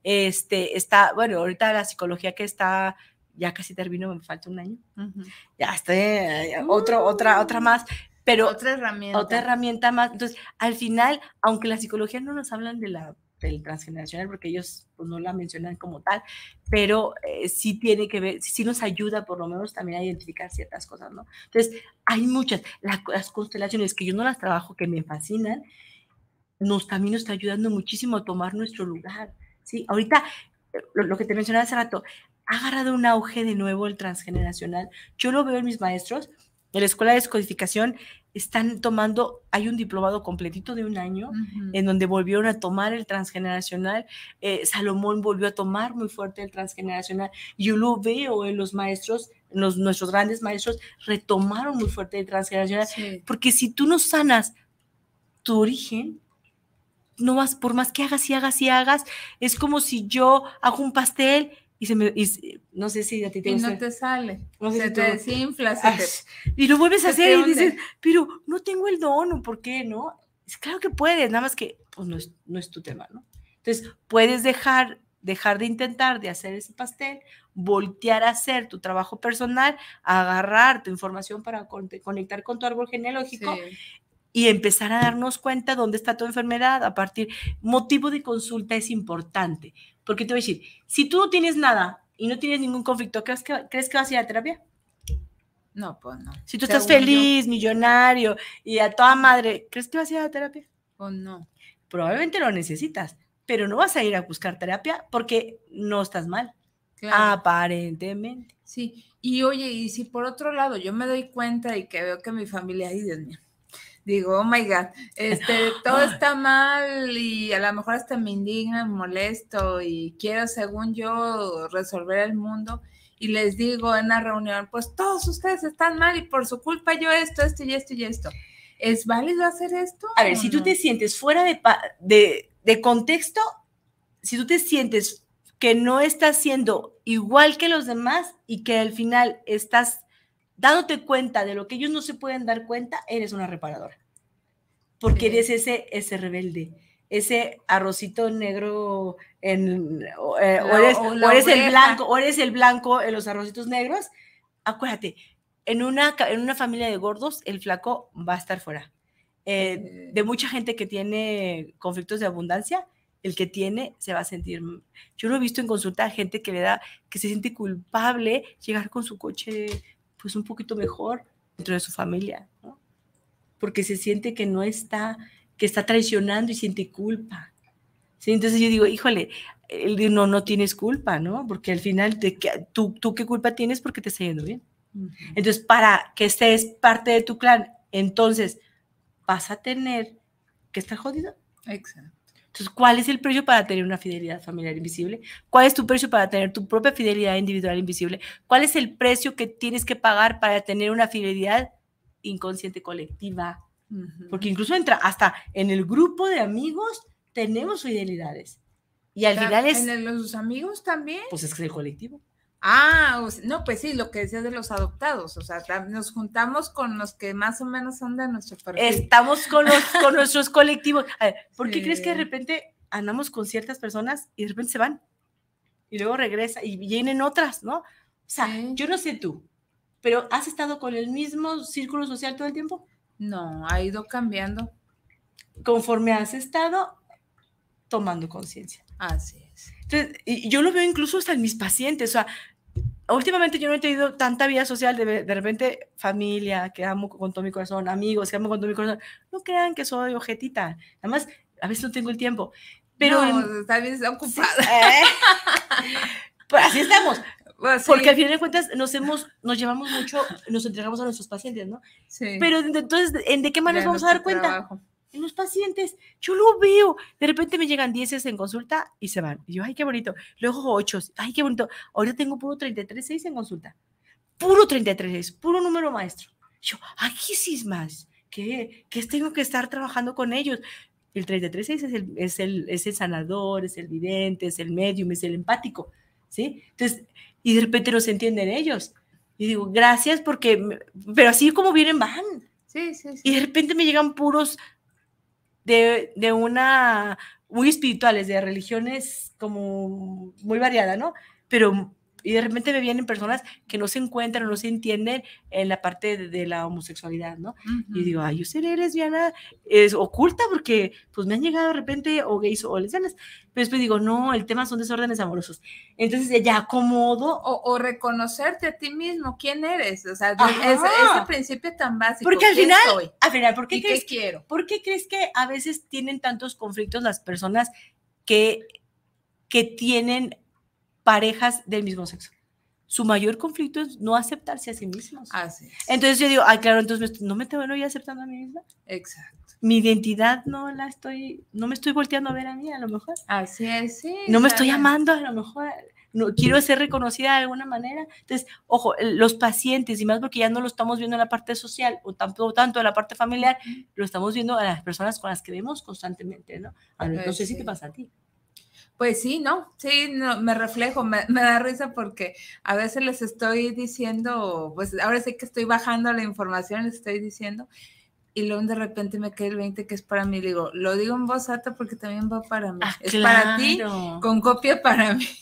está, bueno, ahorita la psicología que está, ya casi termino, me falta un año, ya está, otra más, pero otra herramienta más. Entonces, al final, aunque la psicología no nos hablan del transgeneracional, porque ellos pues, no la mencionan como tal, pero sí tiene que ver, sí nos ayuda por lo menos también a identificar ciertas cosas, ¿no? Entonces, hay muchas, las constelaciones que yo no las trabajo, que me fascinan, también nos está ayudando muchísimo a tomar nuestro lugar, ¿sí? Ahorita, lo que te mencionaba hace rato, ha agarrado un auge de nuevo el transgeneracional. Yo lo veo en mis maestros, en la escuela de descodificación, están tomando, hay un diplomado completito de un año, en donde volvieron a tomar el transgeneracional. Salomón volvió a tomar muy fuerte el transgeneracional. Yo lo veo en los maestros, nuestros grandes maestros retomaron muy fuerte el transgeneracional, sí. Porque si tú no sanas tu origen, no vas, por más que hagas y hagas y hagas, es como si yo hago un pastel no sé si a ti te gusta. Y no te sale, no sé se si te desinfla. Y lo vuelves a hacer y dices, pero no tengo el don, ¿por qué no? Claro que puedes, nada más que pues no es tu tema, ¿no? Entonces, puedes dejar de intentar de hacer ese pastel, voltear a hacer tu trabajo personal, agarrar tu información para conectar con tu árbol genealógico, sí. Y empezar a darnos cuenta dónde está tu enfermedad. Motivo de consulta es importante, porque te voy a decir, si tú no tienes nada y no tienes ningún conflicto, ¿crees que vas a ir a terapia? No, pues no. Si tú estás feliz, millonario y a toda madre, ¿crees que vas a ir a terapia? Pues no. Probablemente lo necesitas, pero no vas a ir a buscar terapia porque no estás mal, claro. Aparentemente. Sí, y oye, y si por otro lado yo me doy cuenta y que veo que mi familia, ay Dios mío, digo, oh my God, todo está mal y a lo mejor hasta me indigna, me molesto y quiero, según yo, resolver el mundo y les digo en la reunión, pues todos ustedes están mal y por su culpa yo esto y esto y esto. ¿Es válido hacer esto? A ver, si tú te sientes fuera de contexto, si tú te sientes que no estás siendo igual que los demás y que al final estás dándote cuenta de lo que ellos no se pueden dar cuenta, eres una reparadora. Porque eres ese rebelde, ese arrocito negro, o eres el blanco en los arrocitos negros. Acuérdate, en una familia de gordos, el flaco va a estar fuera. De mucha gente que tiene conflictos de abundancia, el que tiene se va a sentir. Yo lo he visto en consulta a gente que se siente culpable llegar con su coche pues un poquito mejor dentro de su familia, ¿no? Porque se siente que que está traicionando y siente culpa. ¿Sí? Entonces yo digo, híjole, no tienes culpa, ¿no? Porque al final, ¿tú qué culpa tienes porque te está yendo bien? Uh-huh. Entonces, para que estés parte de tu clan, entonces vas a tener que estar jodido. Exacto. Entonces, ¿cuál es el precio para tener una fidelidad familiar invisible? ¿Cuál es tu precio para tener tu propia fidelidad individual invisible? ¿Cuál es el precio que tienes que pagar para tener una fidelidad inconsciente colectiva? Porque incluso entra hasta en el grupo de amigos tenemos fidelidades. Y al final es... ¿En los amigos también? Pues es que es el colectivo. No, pues sí, lo que decías de los adoptados, o sea, nos juntamos con los que más o menos son de nuestro perfil. Estamos con nuestros colectivos. A ver, ¿por qué crees que de repente andamos con ciertas personas y de repente se van? Y luego regresa y vienen otras, ¿no? O sea, yo no sé tú, pero ¿has estado con el mismo círculo social todo el tiempo? No, ha ido cambiando. Conforme has estado tomando conciencia. Así es. Entonces, y yo lo veo incluso hasta en mis pacientes, o sea, últimamente yo no he tenido tanta vida social, de repente familia, que amo con todo mi corazón, amigos, que amo con todo mi corazón, no crean que soy ojetita, además a veces no tengo el tiempo, pero... No, está bien ocupada. Sí, pues así estamos, Pues, porque sí. al final de cuentas nos llevamos mucho, nos entregamos a nuestros pacientes, ¿no? Sí. Pero entonces, ¿de qué manera Ya vamos a dar nuestro cuenta? trabajo. En los pacientes, yo lo veo, de repente me llegan 10 en consulta y se van, y yo, ay, qué bonito, luego 8, ay, qué bonito, ahorita tengo puro 33.6 en consulta, puro 33.6, puro número maestro, yo, ay, qué cismas, que tengo que estar trabajando con ellos, el 33.6 es el sanador, es el vidente, es el medium, es el empático, ¿sí? Entonces, y de repente no se entienden ellos, y digo, gracias pero así como vienen, van, Sí, sí, sí. y de repente me llegan puros de una, muy espirituales, de religiones como muy variada, ¿no? Pero, y de repente me vienen personas que no se encuentran, no se entienden en la parte de la homosexualidad, ¿no? Y digo, ay, yo seré lesbiana, es oculta porque pues me han llegado de repente o gays o lesbianas, pero después digo, no, el tema son desórdenes amorosos. Entonces ya acomodo. O reconocerte a ti mismo, quién eres, o sea, Ajá. ese principio tan básico. Porque al ¿quién final, soy? ¿por qué ¿Y crees qué quiero? ¿Por qué crees que a veces tienen tantos conflictos las personas que tienen parejas del mismo sexo? Su mayor conflicto es no aceptarse a sí mismos. Así es. Entonces yo digo, ay, claro, entonces no me voy aceptando a mí misma. Exacto. Mi identidad no me estoy volteando a ver a mí, a lo mejor. Así es, sí. No me estoy amando, a lo mejor. No, quiero ser reconocida de alguna manera. Entonces, ojo, los pacientes, y más porque ya no lo estamos viendo en la parte social o tanto en la parte familiar, lo estamos viendo a las personas con las que vemos constantemente, ¿no? No sé si te pasa a ti. Pues sí, ¿no? Sí, no, me reflejo, me da risa porque a veces les estoy diciendo, pues ahora sí que estoy bajando la información, les estoy diciendo, y luego de repente me cae el 20 que es para mí. Lo digo en voz alta porque también va para mí. Es claro. Para ti, con copia para mí.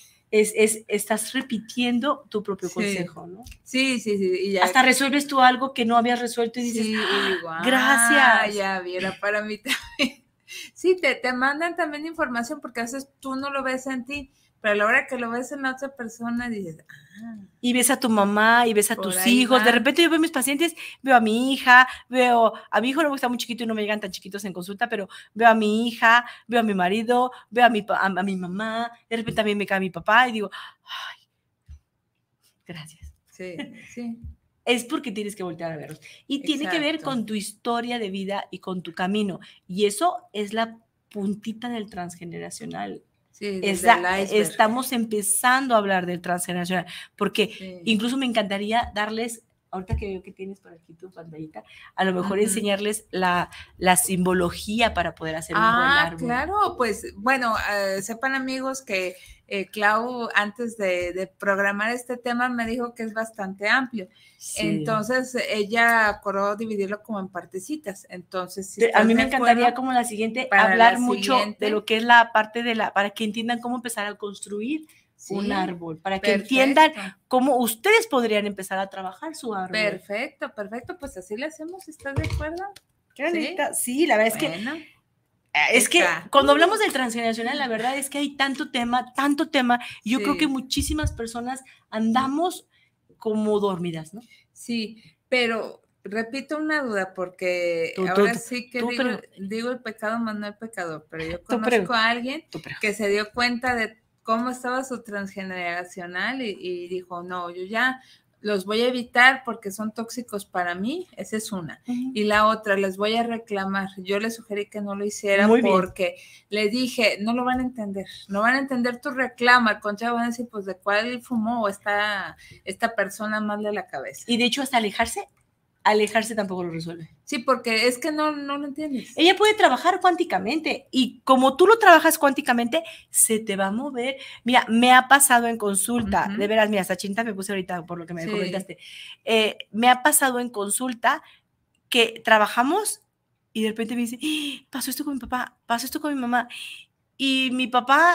Estás repitiendo tu propio consejo, ¿no? Sí. Y ya, hasta resuelves tú algo que no habías resuelto y dices, sí, y digo, gracias. Ya viera para mí también. Sí, te mandan también información porque a veces tú no lo ves en ti, pero a la hora que lo ves en la otra persona dices, y ves a tu mamá y ves a tus hijos. De repente yo veo a mis pacientes, veo a mi hija, a mi hijo no está muy chiquito y no me llegan tan chiquitos en consulta, pero veo a mi hija, veo a mi marido, veo a mi mamá, de repente también me cae mi papá y digo, ay, gracias. Sí. Es porque tienes que voltear a verlos. Y tiene que ver con tu historia de vida y con tu camino. Y eso es la puntita del transgeneracional. Sí, estamos empezando a hablar del transgeneracional, porque incluso me encantaría darles, ahorita que veo que tienes por aquí tu pantallita, a lo mejor enseñarles la simbología para poder hacer un buen árbol. Claro, pues bueno, sepan amigos que Clau antes de programar este tema me dijo que es bastante amplio, entonces ella acordó dividirlo como en partecitas, entonces a mí me encantaría como la siguiente hablar mucho de lo que es la parte para que entiendan cómo empezar a construir un árbol, para que entiendan cómo ustedes podrían empezar a trabajar su árbol. Perfecto, pues así le hacemos, ¿estás de acuerdo? Sí, la verdad es que cuando hablamos del transgeneracional, la verdad es que hay tanto tema, y yo creo que muchísimas personas andamos como dormidas, ¿no? Sí, pero repito una duda, porque ahora sí que digo el pecado más no el pecador, pero yo conozco a alguien que se dio cuenta de cómo estaba su transgeneracional y dijo, no, yo ya los voy a evitar porque son tóxicos para mí, esa es una. Y la otra, les voy a reclamar. Yo les sugerí que no lo hicieran porque les dije, no lo van a entender, no van a entender tu reclamo, al contrario van a decir, pues, ¿de cuál fumó o esta persona mal de la cabeza? Y de hecho, hasta alejarse tampoco lo resuelve. Sí, porque es que no lo entiendes. Ella puede trabajar cuánticamente y como tú lo trabajas cuánticamente, se te va a mover. Mira, me ha pasado en consulta, de veras, mira, hasta chinta me puse ahorita por lo que me comentaste. Me ha pasado en consulta que trabajamos y de repente me dice, pasó esto con mi papá, pasó esto con mi mamá. Y mi papá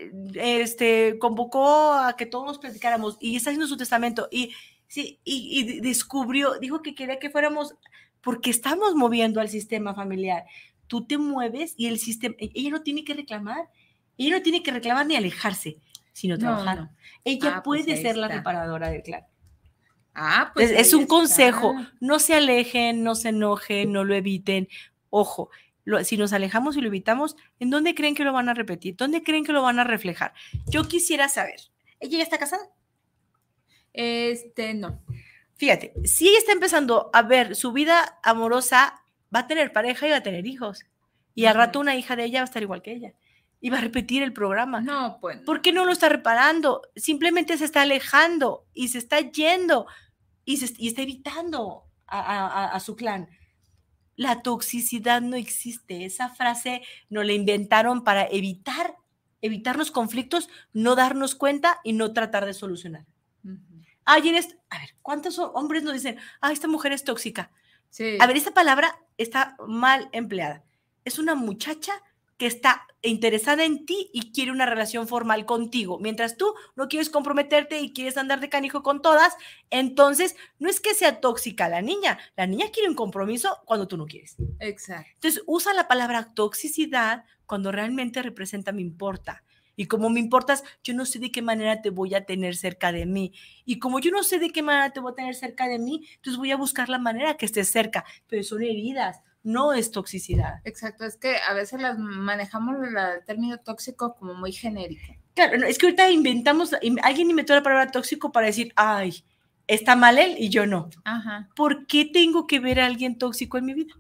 convocó a que todos nos platicáramos y está haciendo su testamento y descubrió, dijo que quería que fuéramos, porque estamos moviendo al sistema familiar. Tú te mueves y el sistema, ella no tiene que reclamar ni alejarse, sino trabajar. No. Ella puede ser la reparadora del clan. Pues es un consejo, no se alejen, no se enojen, no lo eviten. Ojo, si nos alejamos y lo evitamos, ¿en dónde creen que lo van a repetir? ¿Dónde creen que lo van a reflejar? Yo quisiera saber, ¿ella ya está casada? No. Fíjate, si ella está empezando a ver su vida amorosa, va a tener pareja y va a tener hijos. Y al rato una hija de ella va a estar igual que ella. Y va a repetir el programa. No, pues. ¿Por qué no lo está reparando? Simplemente se está alejando y se está yendo y está evitando a su clan. La toxicidad no existe. Esa frase nos la inventaron para evitar los conflictos, no darnos cuenta y no tratar de solucionar. A ver, ¿cuántos hombres nos dicen, esta mujer es tóxica? Sí. A ver, esta palabra está mal empleada. Es una muchacha que está interesada en ti y quiere una relación formal contigo. Mientras tú no quieres comprometerte y quieres andar de canijo con todas, entonces no es que sea tóxica la niña quiere un compromiso cuando tú no quieres. Exacto. Entonces usa la palabra toxicidad cuando realmente representa me importa. Y como me importas, yo no sé de qué manera te voy a tener cerca de mí. Y como yo no sé de qué manera te voy a tener cerca de mí, entonces voy a buscar la manera que estés cerca. Pero son heridas, no es toxicidad. Exacto, es que a veces manejamos el término tóxico como muy genérico. Claro, es que ahorita alguien inventó la palabra tóxico para decir, está mal él y yo no. Ajá. ¿Por qué tengo que ver a alguien tóxico en mi vida?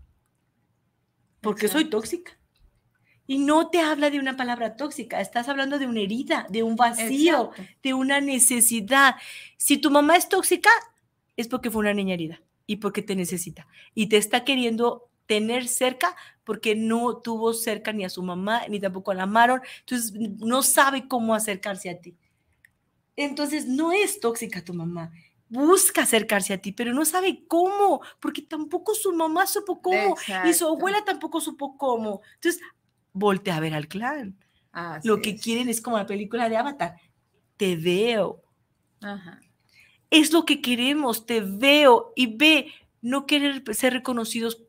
Porque soy tóxica. Y no te habla de una palabra tóxica, estás hablando de una herida, de un vacío, de una necesidad. Si tu mamá es tóxica, es porque fue una niña herida y porque te necesita. Y te está queriendo tener cerca porque no tuvo cerca ni a su mamá, ni tampoco la amaron. Entonces, no sabe cómo acercarse a ti. Entonces, no es tóxica tu mamá. Busca acercarse a ti, pero no sabe cómo, porque tampoco su mamá supo cómo. Exacto. Y su abuela tampoco supo cómo. Entonces, voltea a ver al clan. Lo que quieren es como la película de Avatar. Te veo. Ajá. Es lo que queremos, te veo y ve, no querer ser reconocidos,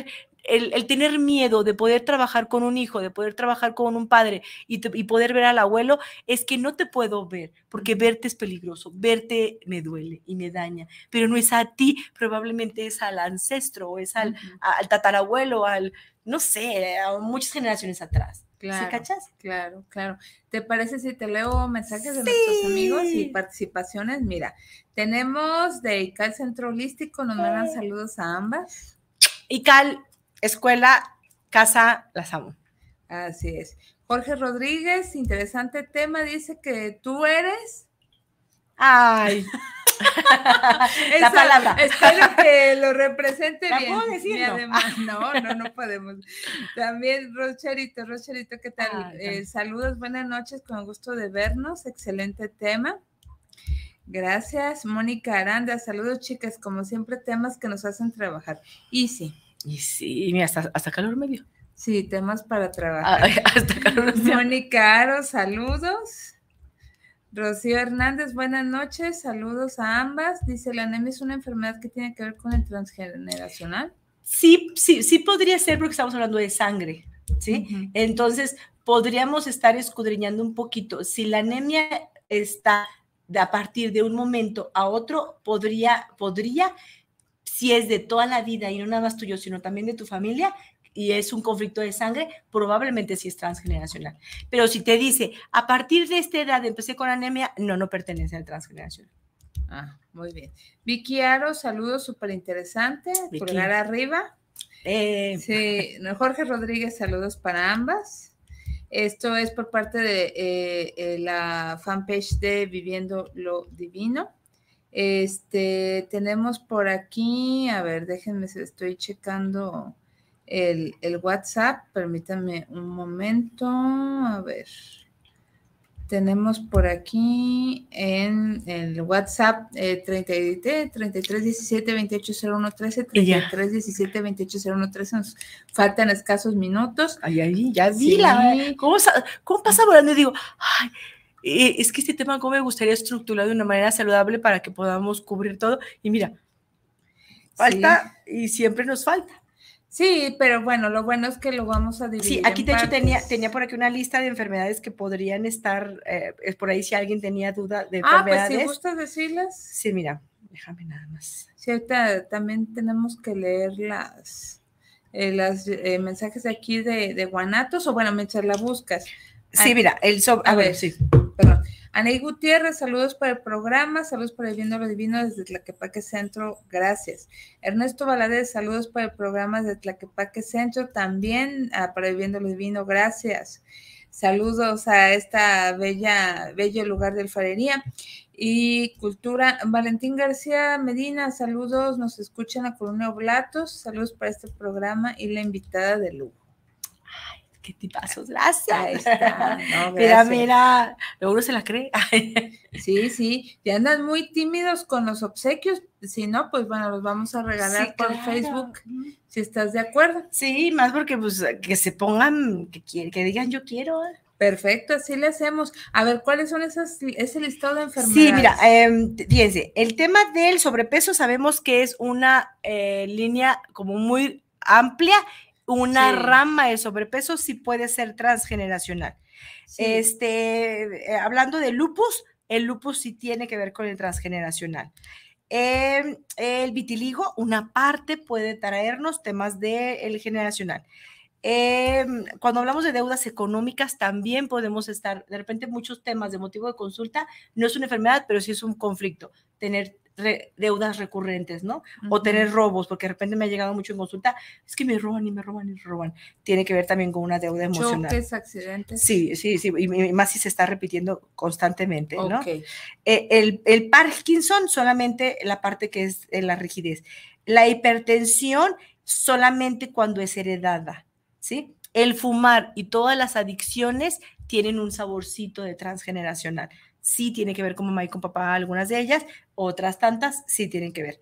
el tener miedo de poder trabajar con un hijo, de poder trabajar con un padre y poder ver al abuelo, es que no te puedo ver, porque verte es peligroso, verte me duele y me daña, pero no es a ti, probablemente es al ancestro, o es al tatarabuelo, no sé, a muchas generaciones atrás. Claro, ¿Sí cachas? Claro. ¿Te parece si te leo mensajes de nuestros amigos y participaciones? Mira, tenemos de ICAL Centro Holístico, nos mandan saludos a ambas. ICAL, escuela, casa, las amo. Así es. Jorge Rodríguez, interesante tema, dice que tú eres... Ay... la palabra. Espero que lo represente ¿La bien. puedo decir? Y además, no podemos. También Rocherito, ¿qué tal? Saludos, buenas noches, con gusto de vernos, excelente tema. Gracias, Mónica Aranda, saludos chicas, como siempre temas que nos hacen trabajar. Y sí, mira, hasta calor me dio. Sí, temas para trabajar. Hasta calor me dio. Mónica Aro, saludos. Rocío Hernández, buenas noches, saludos a ambas. Dice, ¿la anemia es una enfermedad que tiene que ver con el transgeneracional? Sí podría ser porque estamos hablando de sangre, ¿sí? Uh-huh. Entonces, podríamos estar escudriñando un poquito. Si la anemia está a partir de un momento a otro, podría, si es de toda la vida y no nada más tuyo, sino también de tu familia, y es un conflicto de sangre, probablemente sí es transgeneracional. Pero si te dice, a partir de esta edad empecé con anemia, no pertenece al transgeneracional. Muy bien. Vicky Aro, saludos, súper interesante. Pulgar arriba. Sí, Jorge Rodríguez, saludos para ambas. Esto es por parte de la fanpage de Viviendo lo Divino. Tenemos por aquí, a ver, déjenme, estoy checando el WhatsApp, permítanme un momento, a ver. Tenemos por aquí en el WhatsApp 3317-280113, 3317-280113. Nos faltan escasos minutos. Ya vi ¿Cómo pasa volando? Y digo, ay, es que este tema cómo me gustaría estructurarlo de una manera saludable para que podamos cubrir todo. Y mira, falta y siempre nos falta. Sí, pero bueno, lo bueno es que lo vamos a dividir. Sí, aquí de hecho tenía por aquí una lista de enfermedades que podrían estar, por ahí si alguien tenía duda de enfermedades. Pues si gustas decirlas. Sí, mira, déjame nada más. Sí, ahorita también tenemos que leer las mensajes de aquí de Guanatos, o bueno, mientras la buscas. Sí, mira, a ver, sí. Perdón. Anaí Gutiérrez, saludos para el programa, saludos para el Viviendo lo Divino desde Tlaquepaque Centro, gracias. Ernesto Valadez, saludos para el programa desde Tlaquepaque Centro, también para el Viviendo lo Divino, gracias. Saludos a esta bello lugar de alfarería y cultura. Valentín García Medina, saludos, nos escuchan a Colonia Oblatos, saludos para este programa y la invitada de lujo. Qué tipazos, gracias. Ahí está. No, gracias. Mira, luego uno se la cree. Sí, ya andan muy tímidos con los obsequios, si no, pues bueno, los vamos a regalar por Facebook, si estás de acuerdo. Sí, más porque pues que se pongan, que digan yo quiero. Perfecto, así le hacemos. A ver, ¿cuáles son ese listado de enfermedades? Sí, mira, fíjense, el tema del sobrepeso sabemos que es una línea como muy amplia. Una rama de sobrepeso sí puede ser transgeneracional. Sí. Hablando de lupus, el lupus sí tiene que ver con el transgeneracional. El vitiligo, una parte puede traernos temas del generacional. Cuando hablamos de deudas económicas, también podemos estar, de repente, muchos temas de motivo de consulta, no es una enfermedad, pero sí es un conflicto, tener deudas recurrentes, ¿no? O tener robos, porque de repente me ha llegado mucho en consulta, es que me roban y me roban y me roban. Tiene que ver también con una deuda emocional. Choques, accidentes. Sí, y más si se está repitiendo constantemente, ¿no? El Parkinson, solamente la parte que es la rigidez. La hipertensión, solamente cuando es heredada, ¿sí? El fumar y todas las adicciones tienen un saborcito de transgeneracional. Sí tiene que ver con mamá y con papá, algunas de ellas, otras tantas sí tienen que ver.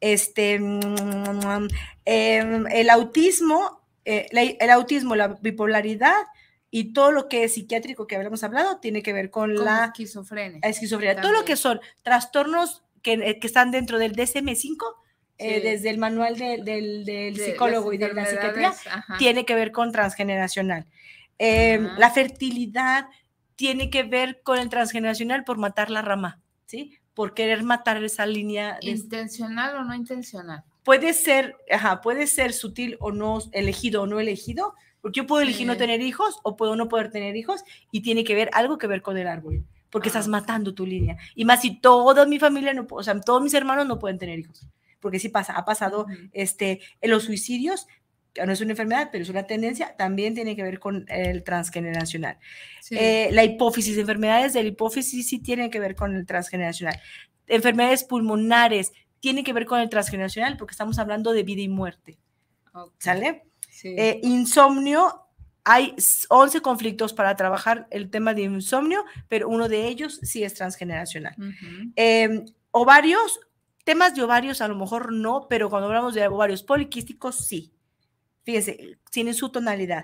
El autismo, la bipolaridad y todo lo que es psiquiátrico que habíamos hablado tiene que ver con la esquizofrenia. Todo lo que son trastornos que están dentro del DSM-5, desde el manual del psicólogo y de la psiquiatría, tiene que ver con transgeneracional. La fertilidad tiene que ver con el transgeneracional por matar la rama, ¿sí? Por querer matar esa línea. ¿Intencional o no intencional? Puede ser sutil o no, elegido o no elegido, porque yo puedo elegir no tener hijos o puedo no poder tener hijos y tiene que ver algo que ver con el árbol, porque estás matando tu línea. Y más si toda mi familia, o sea, todos mis hermanos no pueden tener hijos, porque sí ha pasado en los suicidios, que no es una enfermedad, pero es una tendencia, también tiene que ver con el transgeneracional. Sí. La hipófisis, enfermedades de la hipófisis sí tienen que ver con el transgeneracional. Enfermedades pulmonares tienen que ver con el transgeneracional porque estamos hablando de vida y muerte. ¿Sale? Sí. Insomnio, hay 11 conflictos para trabajar el tema de insomnio, pero uno de ellos sí es transgeneracional. Ovarios, temas de ovarios a lo mejor no, pero cuando hablamos de ovarios poliquísticos sí. Fíjense, tienen su tonalidad.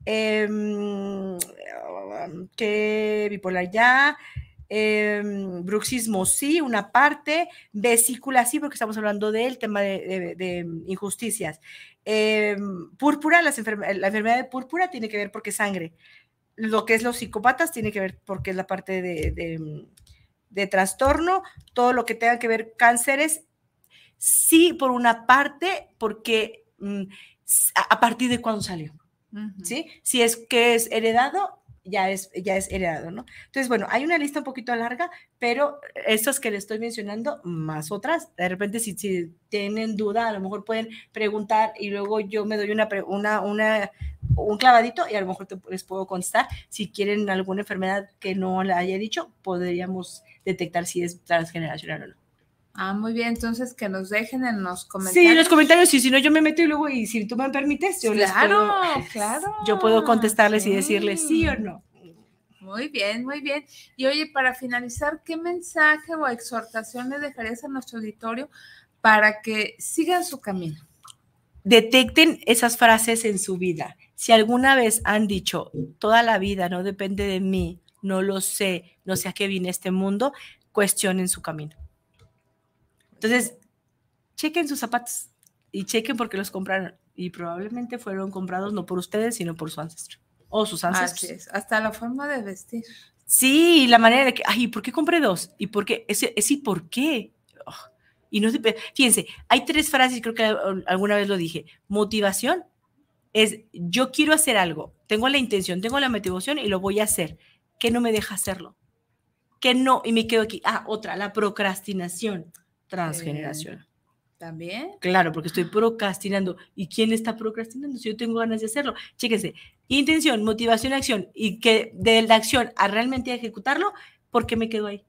Que bipolaridad, bruxismo sí, una parte, vesícula sí, porque estamos hablando del tema de injusticias. Púrpura, la enfermedad de púrpura tiene que ver porque es sangre. Lo que es los psicópatas tiene que ver porque es la parte de trastorno. Todo lo que tenga que ver cánceres, sí, por una parte, porque a partir de cuándo salió, ¿sí? Si es que es heredado, ya es heredado, ¿no? Entonces, bueno, hay una lista un poquito larga, pero estas que les estoy mencionando, más otras, de repente si tienen duda, a lo mejor pueden preguntar y luego yo me doy un clavadito y a lo mejor les puedo contestar. Si quieren alguna enfermedad que no la haya dicho, podríamos detectar si es transgeneracional o no. Muy bien, entonces que nos dejen en los comentarios. Sí, en los comentarios, y si no yo me meto y luego, y si tú me permites, yo claro. Yo puedo contestarles y decirles sí o no. Muy bien, muy bien. Y oye, para finalizar, ¿qué mensaje o exhortación le dejarías a nuestro auditorio para que sigan su camino? Detecten esas frases en su vida. Si alguna vez han dicho, toda la vida no depende de mí, no lo sé, no sé a qué viene este mundo, cuestionen su camino. Entonces, chequen sus zapatos y chequen por qué los compraron. Y probablemente fueron comprados no por ustedes, sino por su ancestro o sus ancestros. Así es, hasta la forma de vestir. Sí, la manera de que, ¿por qué compré 2? ¿Y por qué? ¿Y por qué? Y no, fíjense, hay 3 frases, creo que alguna vez lo dije. Motivación es, yo quiero hacer algo, tengo la intención, tengo la motivación y lo voy a hacer. ¿Qué no me deja hacerlo? ¿Qué no? Y me quedo aquí. Otra, la procrastinación transgeneracional. ¿También? Claro, porque estoy procrastinando. ¿Y quién está procrastinando? Si yo tengo ganas de hacerlo. Chéquense, intención, motivación, acción, y que de la acción a realmente ejecutarlo, ¿por qué me quedo ahí?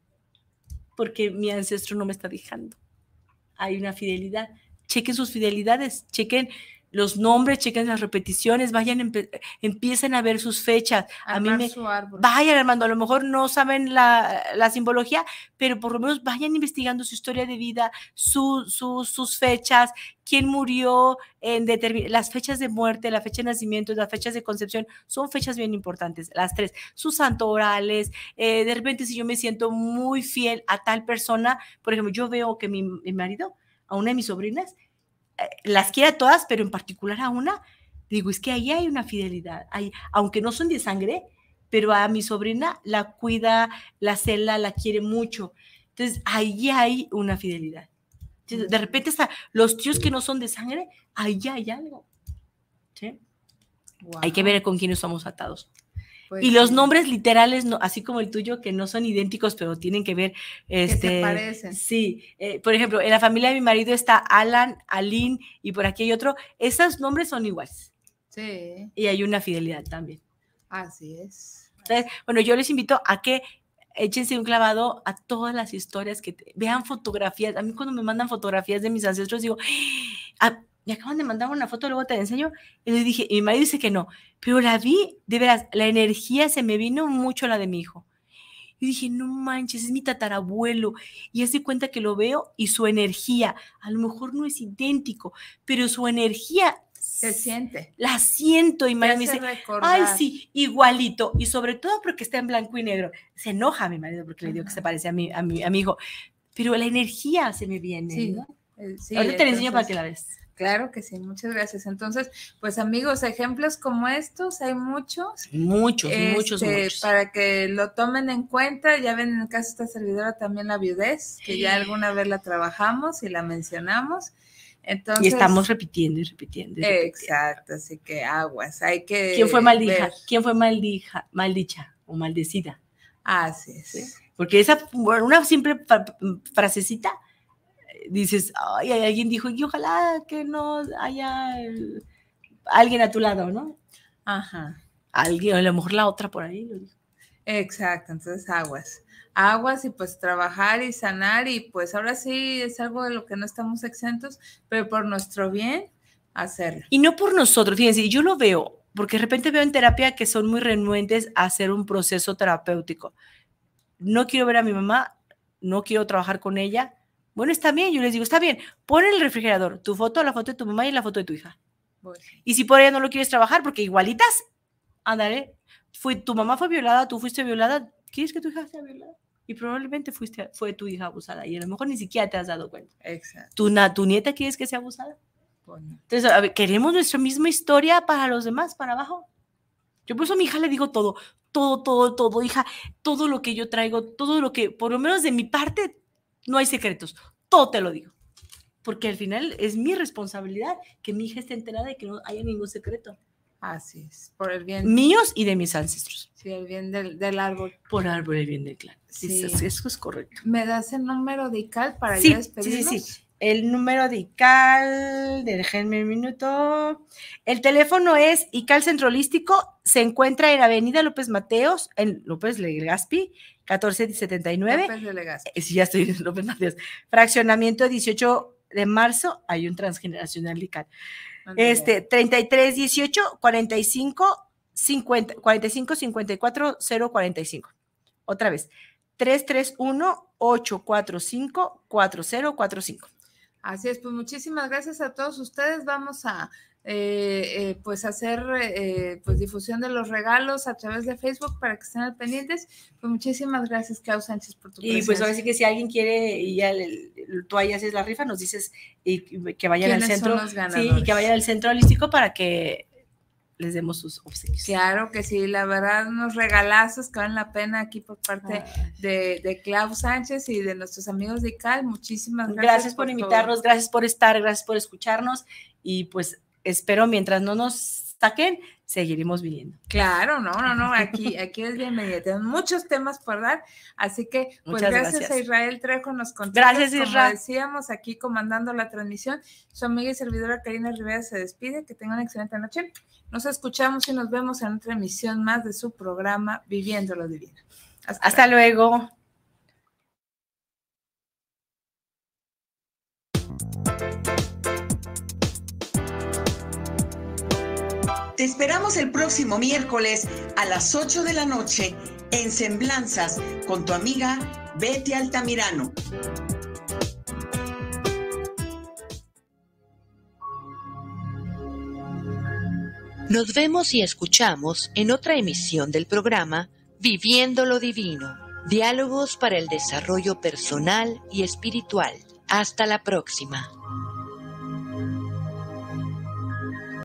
Porque mi ancestro no me está dejando. Hay una fidelidad. Chequen sus fidelidades, chequen los nombres, chequen las repeticiones, empiecen a ver sus fechas. Vayan armando, a lo mejor no saben la simbología, pero por lo menos vayan investigando su historia de vida, sus fechas, quién murió, las fechas de muerte, la fecha de nacimiento, las fechas de concepción, son fechas bien importantes, las 3, sus santorales. De repente si yo me siento muy fiel a tal persona, por ejemplo, yo veo que mi marido, a una de mis sobrinas, las quiere a todas, pero en particular a una, digo, es que ahí hay una fidelidad, aunque no son de sangre, pero a mi sobrina la cuida, la cela, la quiere mucho. Entonces, ahí hay una fidelidad. Entonces, de repente, hasta los tíos que no son de sangre, ahí hay algo. ¿Sí? Wow. Hay que ver con quién estamos atados. Pues y los nombres literales, no, así como el tuyo, que no son idénticos, pero tienen que ver. Que se parecen. Sí, por ejemplo, en la familia de mi marido está Alan, Aline, y por aquí hay otro. Esos nombres son iguales. Sí. Y hay una fidelidad también. Así es. Entonces, bueno, yo les invito a que échense un clavado a todas las historias, que vean fotografías. A mí cuando me mandan fotografías de mis ancestros, digo, me acaban de mandar una foto, luego te la enseño. Y le dije, y mi marido dice que no, pero la vi, de veras, la energía se me vino mucho la de mi hijo. Y dije, no manches, es mi tatarabuelo. Y hace cuenta que lo veo y su energía, a lo mejor no es idéntico, pero su energía se siente. La siento. Y María me dice, recordar. Ay, sí, igualito. Y sobre todo porque está en blanco y negro. Se enoja mi marido porque le digo que se parece a mi hijo. Pero la energía se me viene, sí, ¿no? Sí, ahorita te la enseño para que la veas. Claro que sí, muchas gracias. Entonces, pues amigos, ejemplos como estos hay muchos. Muchos. Para que lo tomen en cuenta. Ya ven, en el caso de esta servidora también la viudez, que ya alguna vez la trabajamos y la mencionamos. Entonces, y estamos repitiendo. Exacto, así que aguas. Hay que ¿Quién fue maldija? ¿Quién fue maldicha o maldecida? Así es. ¿Sí? Porque una simple frasecita, dices, ay, alguien dijo, y ojalá que no haya alguien a tu lado, ¿no? Ajá. Alguien, a lo mejor la otra por ahí lo dijo. Exacto, entonces aguas y pues trabajar y sanar, y pues ahora sí es algo de lo que no estamos exentos, pero por nuestro bien hacerlo. Y no por nosotros, fíjense, yo lo veo, porque de repente veo en terapia que son muy renuentes a hacer un proceso terapéutico. No quiero ver a mi mamá, no quiero trabajar con ella. Bueno, está bien, yo les digo, está bien, pon en el refrigerador tu foto, la foto de tu mamá y la foto de tu hija. Bueno. Y si por ella no lo quieres trabajar, porque igualitas, ándale, tu mamá fue violada, tú fuiste violada, ¿quieres que tu hija sea violada? Y probablemente fue tu hija abusada y a lo mejor ni siquiera te has dado cuenta. Exacto. ¿Tu nieta quieres que sea abusada? Bueno. Entonces, a ver, ¿queremos nuestra misma historia para los demás, para abajo? Yo por eso a mi hija le digo todo, hija, todo lo que yo traigo, todo lo que, por lo menos de mi parte, no hay secretos, todo te lo digo. Porque al final es mi responsabilidad que mi hija esté enterada y que no haya ningún secreto. Así es, por el bien míos y de mis ancestros. Sí, el bien del árbol. Por el bien del clan. Sí. Eso es correcto. ¿Me das el número de ICAL para sí, ya despedirnos? Sí. El número de ICAL, déjenme un minuto. El teléfono es ICAL Centro Holístico, se encuentra en Avenida López Mateos, en López Legazpi, 1479. López de Legazpi. Sí, ya estoy en López Mateos. Fraccionamiento 18 de marzo, hay un transgeneracional ICAL. 3318 45 54 045. Otra vez, 331-845-4045. Así es, pues muchísimas gracias a todos ustedes. Vamos a pues hacer pues difusión de los regalos a través de Facebook para que estén al pendientes. Pues muchísimas gracias, Clau Sánchez, por tu presencia. Y pues ahora sí que si alguien quiere y ya tú ahí haces la rifa, nos dices y que vayan al centro. Sí, y que vayan al centro holístico para que les demos sus obsequios. Claro que sí, la verdad, unos regalazos que valen la pena aquí por parte de Clau Sánchez y de nuestros amigos de ICAL. Muchísimas gracias. Gracias por invitarnos, gracias por estar, gracias por escucharnos y pues espero mientras no nos saquen, seguiremos viniendo. Claro, no, aquí es bienvenida. Tenemos muchos temas por dar, así que pues gracias a Israel Trejo nos contó. Gracias, Israel. Como decíamos, aquí comandando la transmisión, su amiga y servidora Karina Rivera se despide, que tengan una excelente noche. Nos escuchamos y nos vemos en otra emisión más de su programa Viviendo lo Divino. Hasta luego. Te esperamos el próximo miércoles a las 8 de la noche en Semblanzas con tu amiga Betty Altamirano. Nos vemos y escuchamos en otra emisión del programa Viviendo lo Divino, diálogos para el desarrollo personal y espiritual. Hasta la próxima.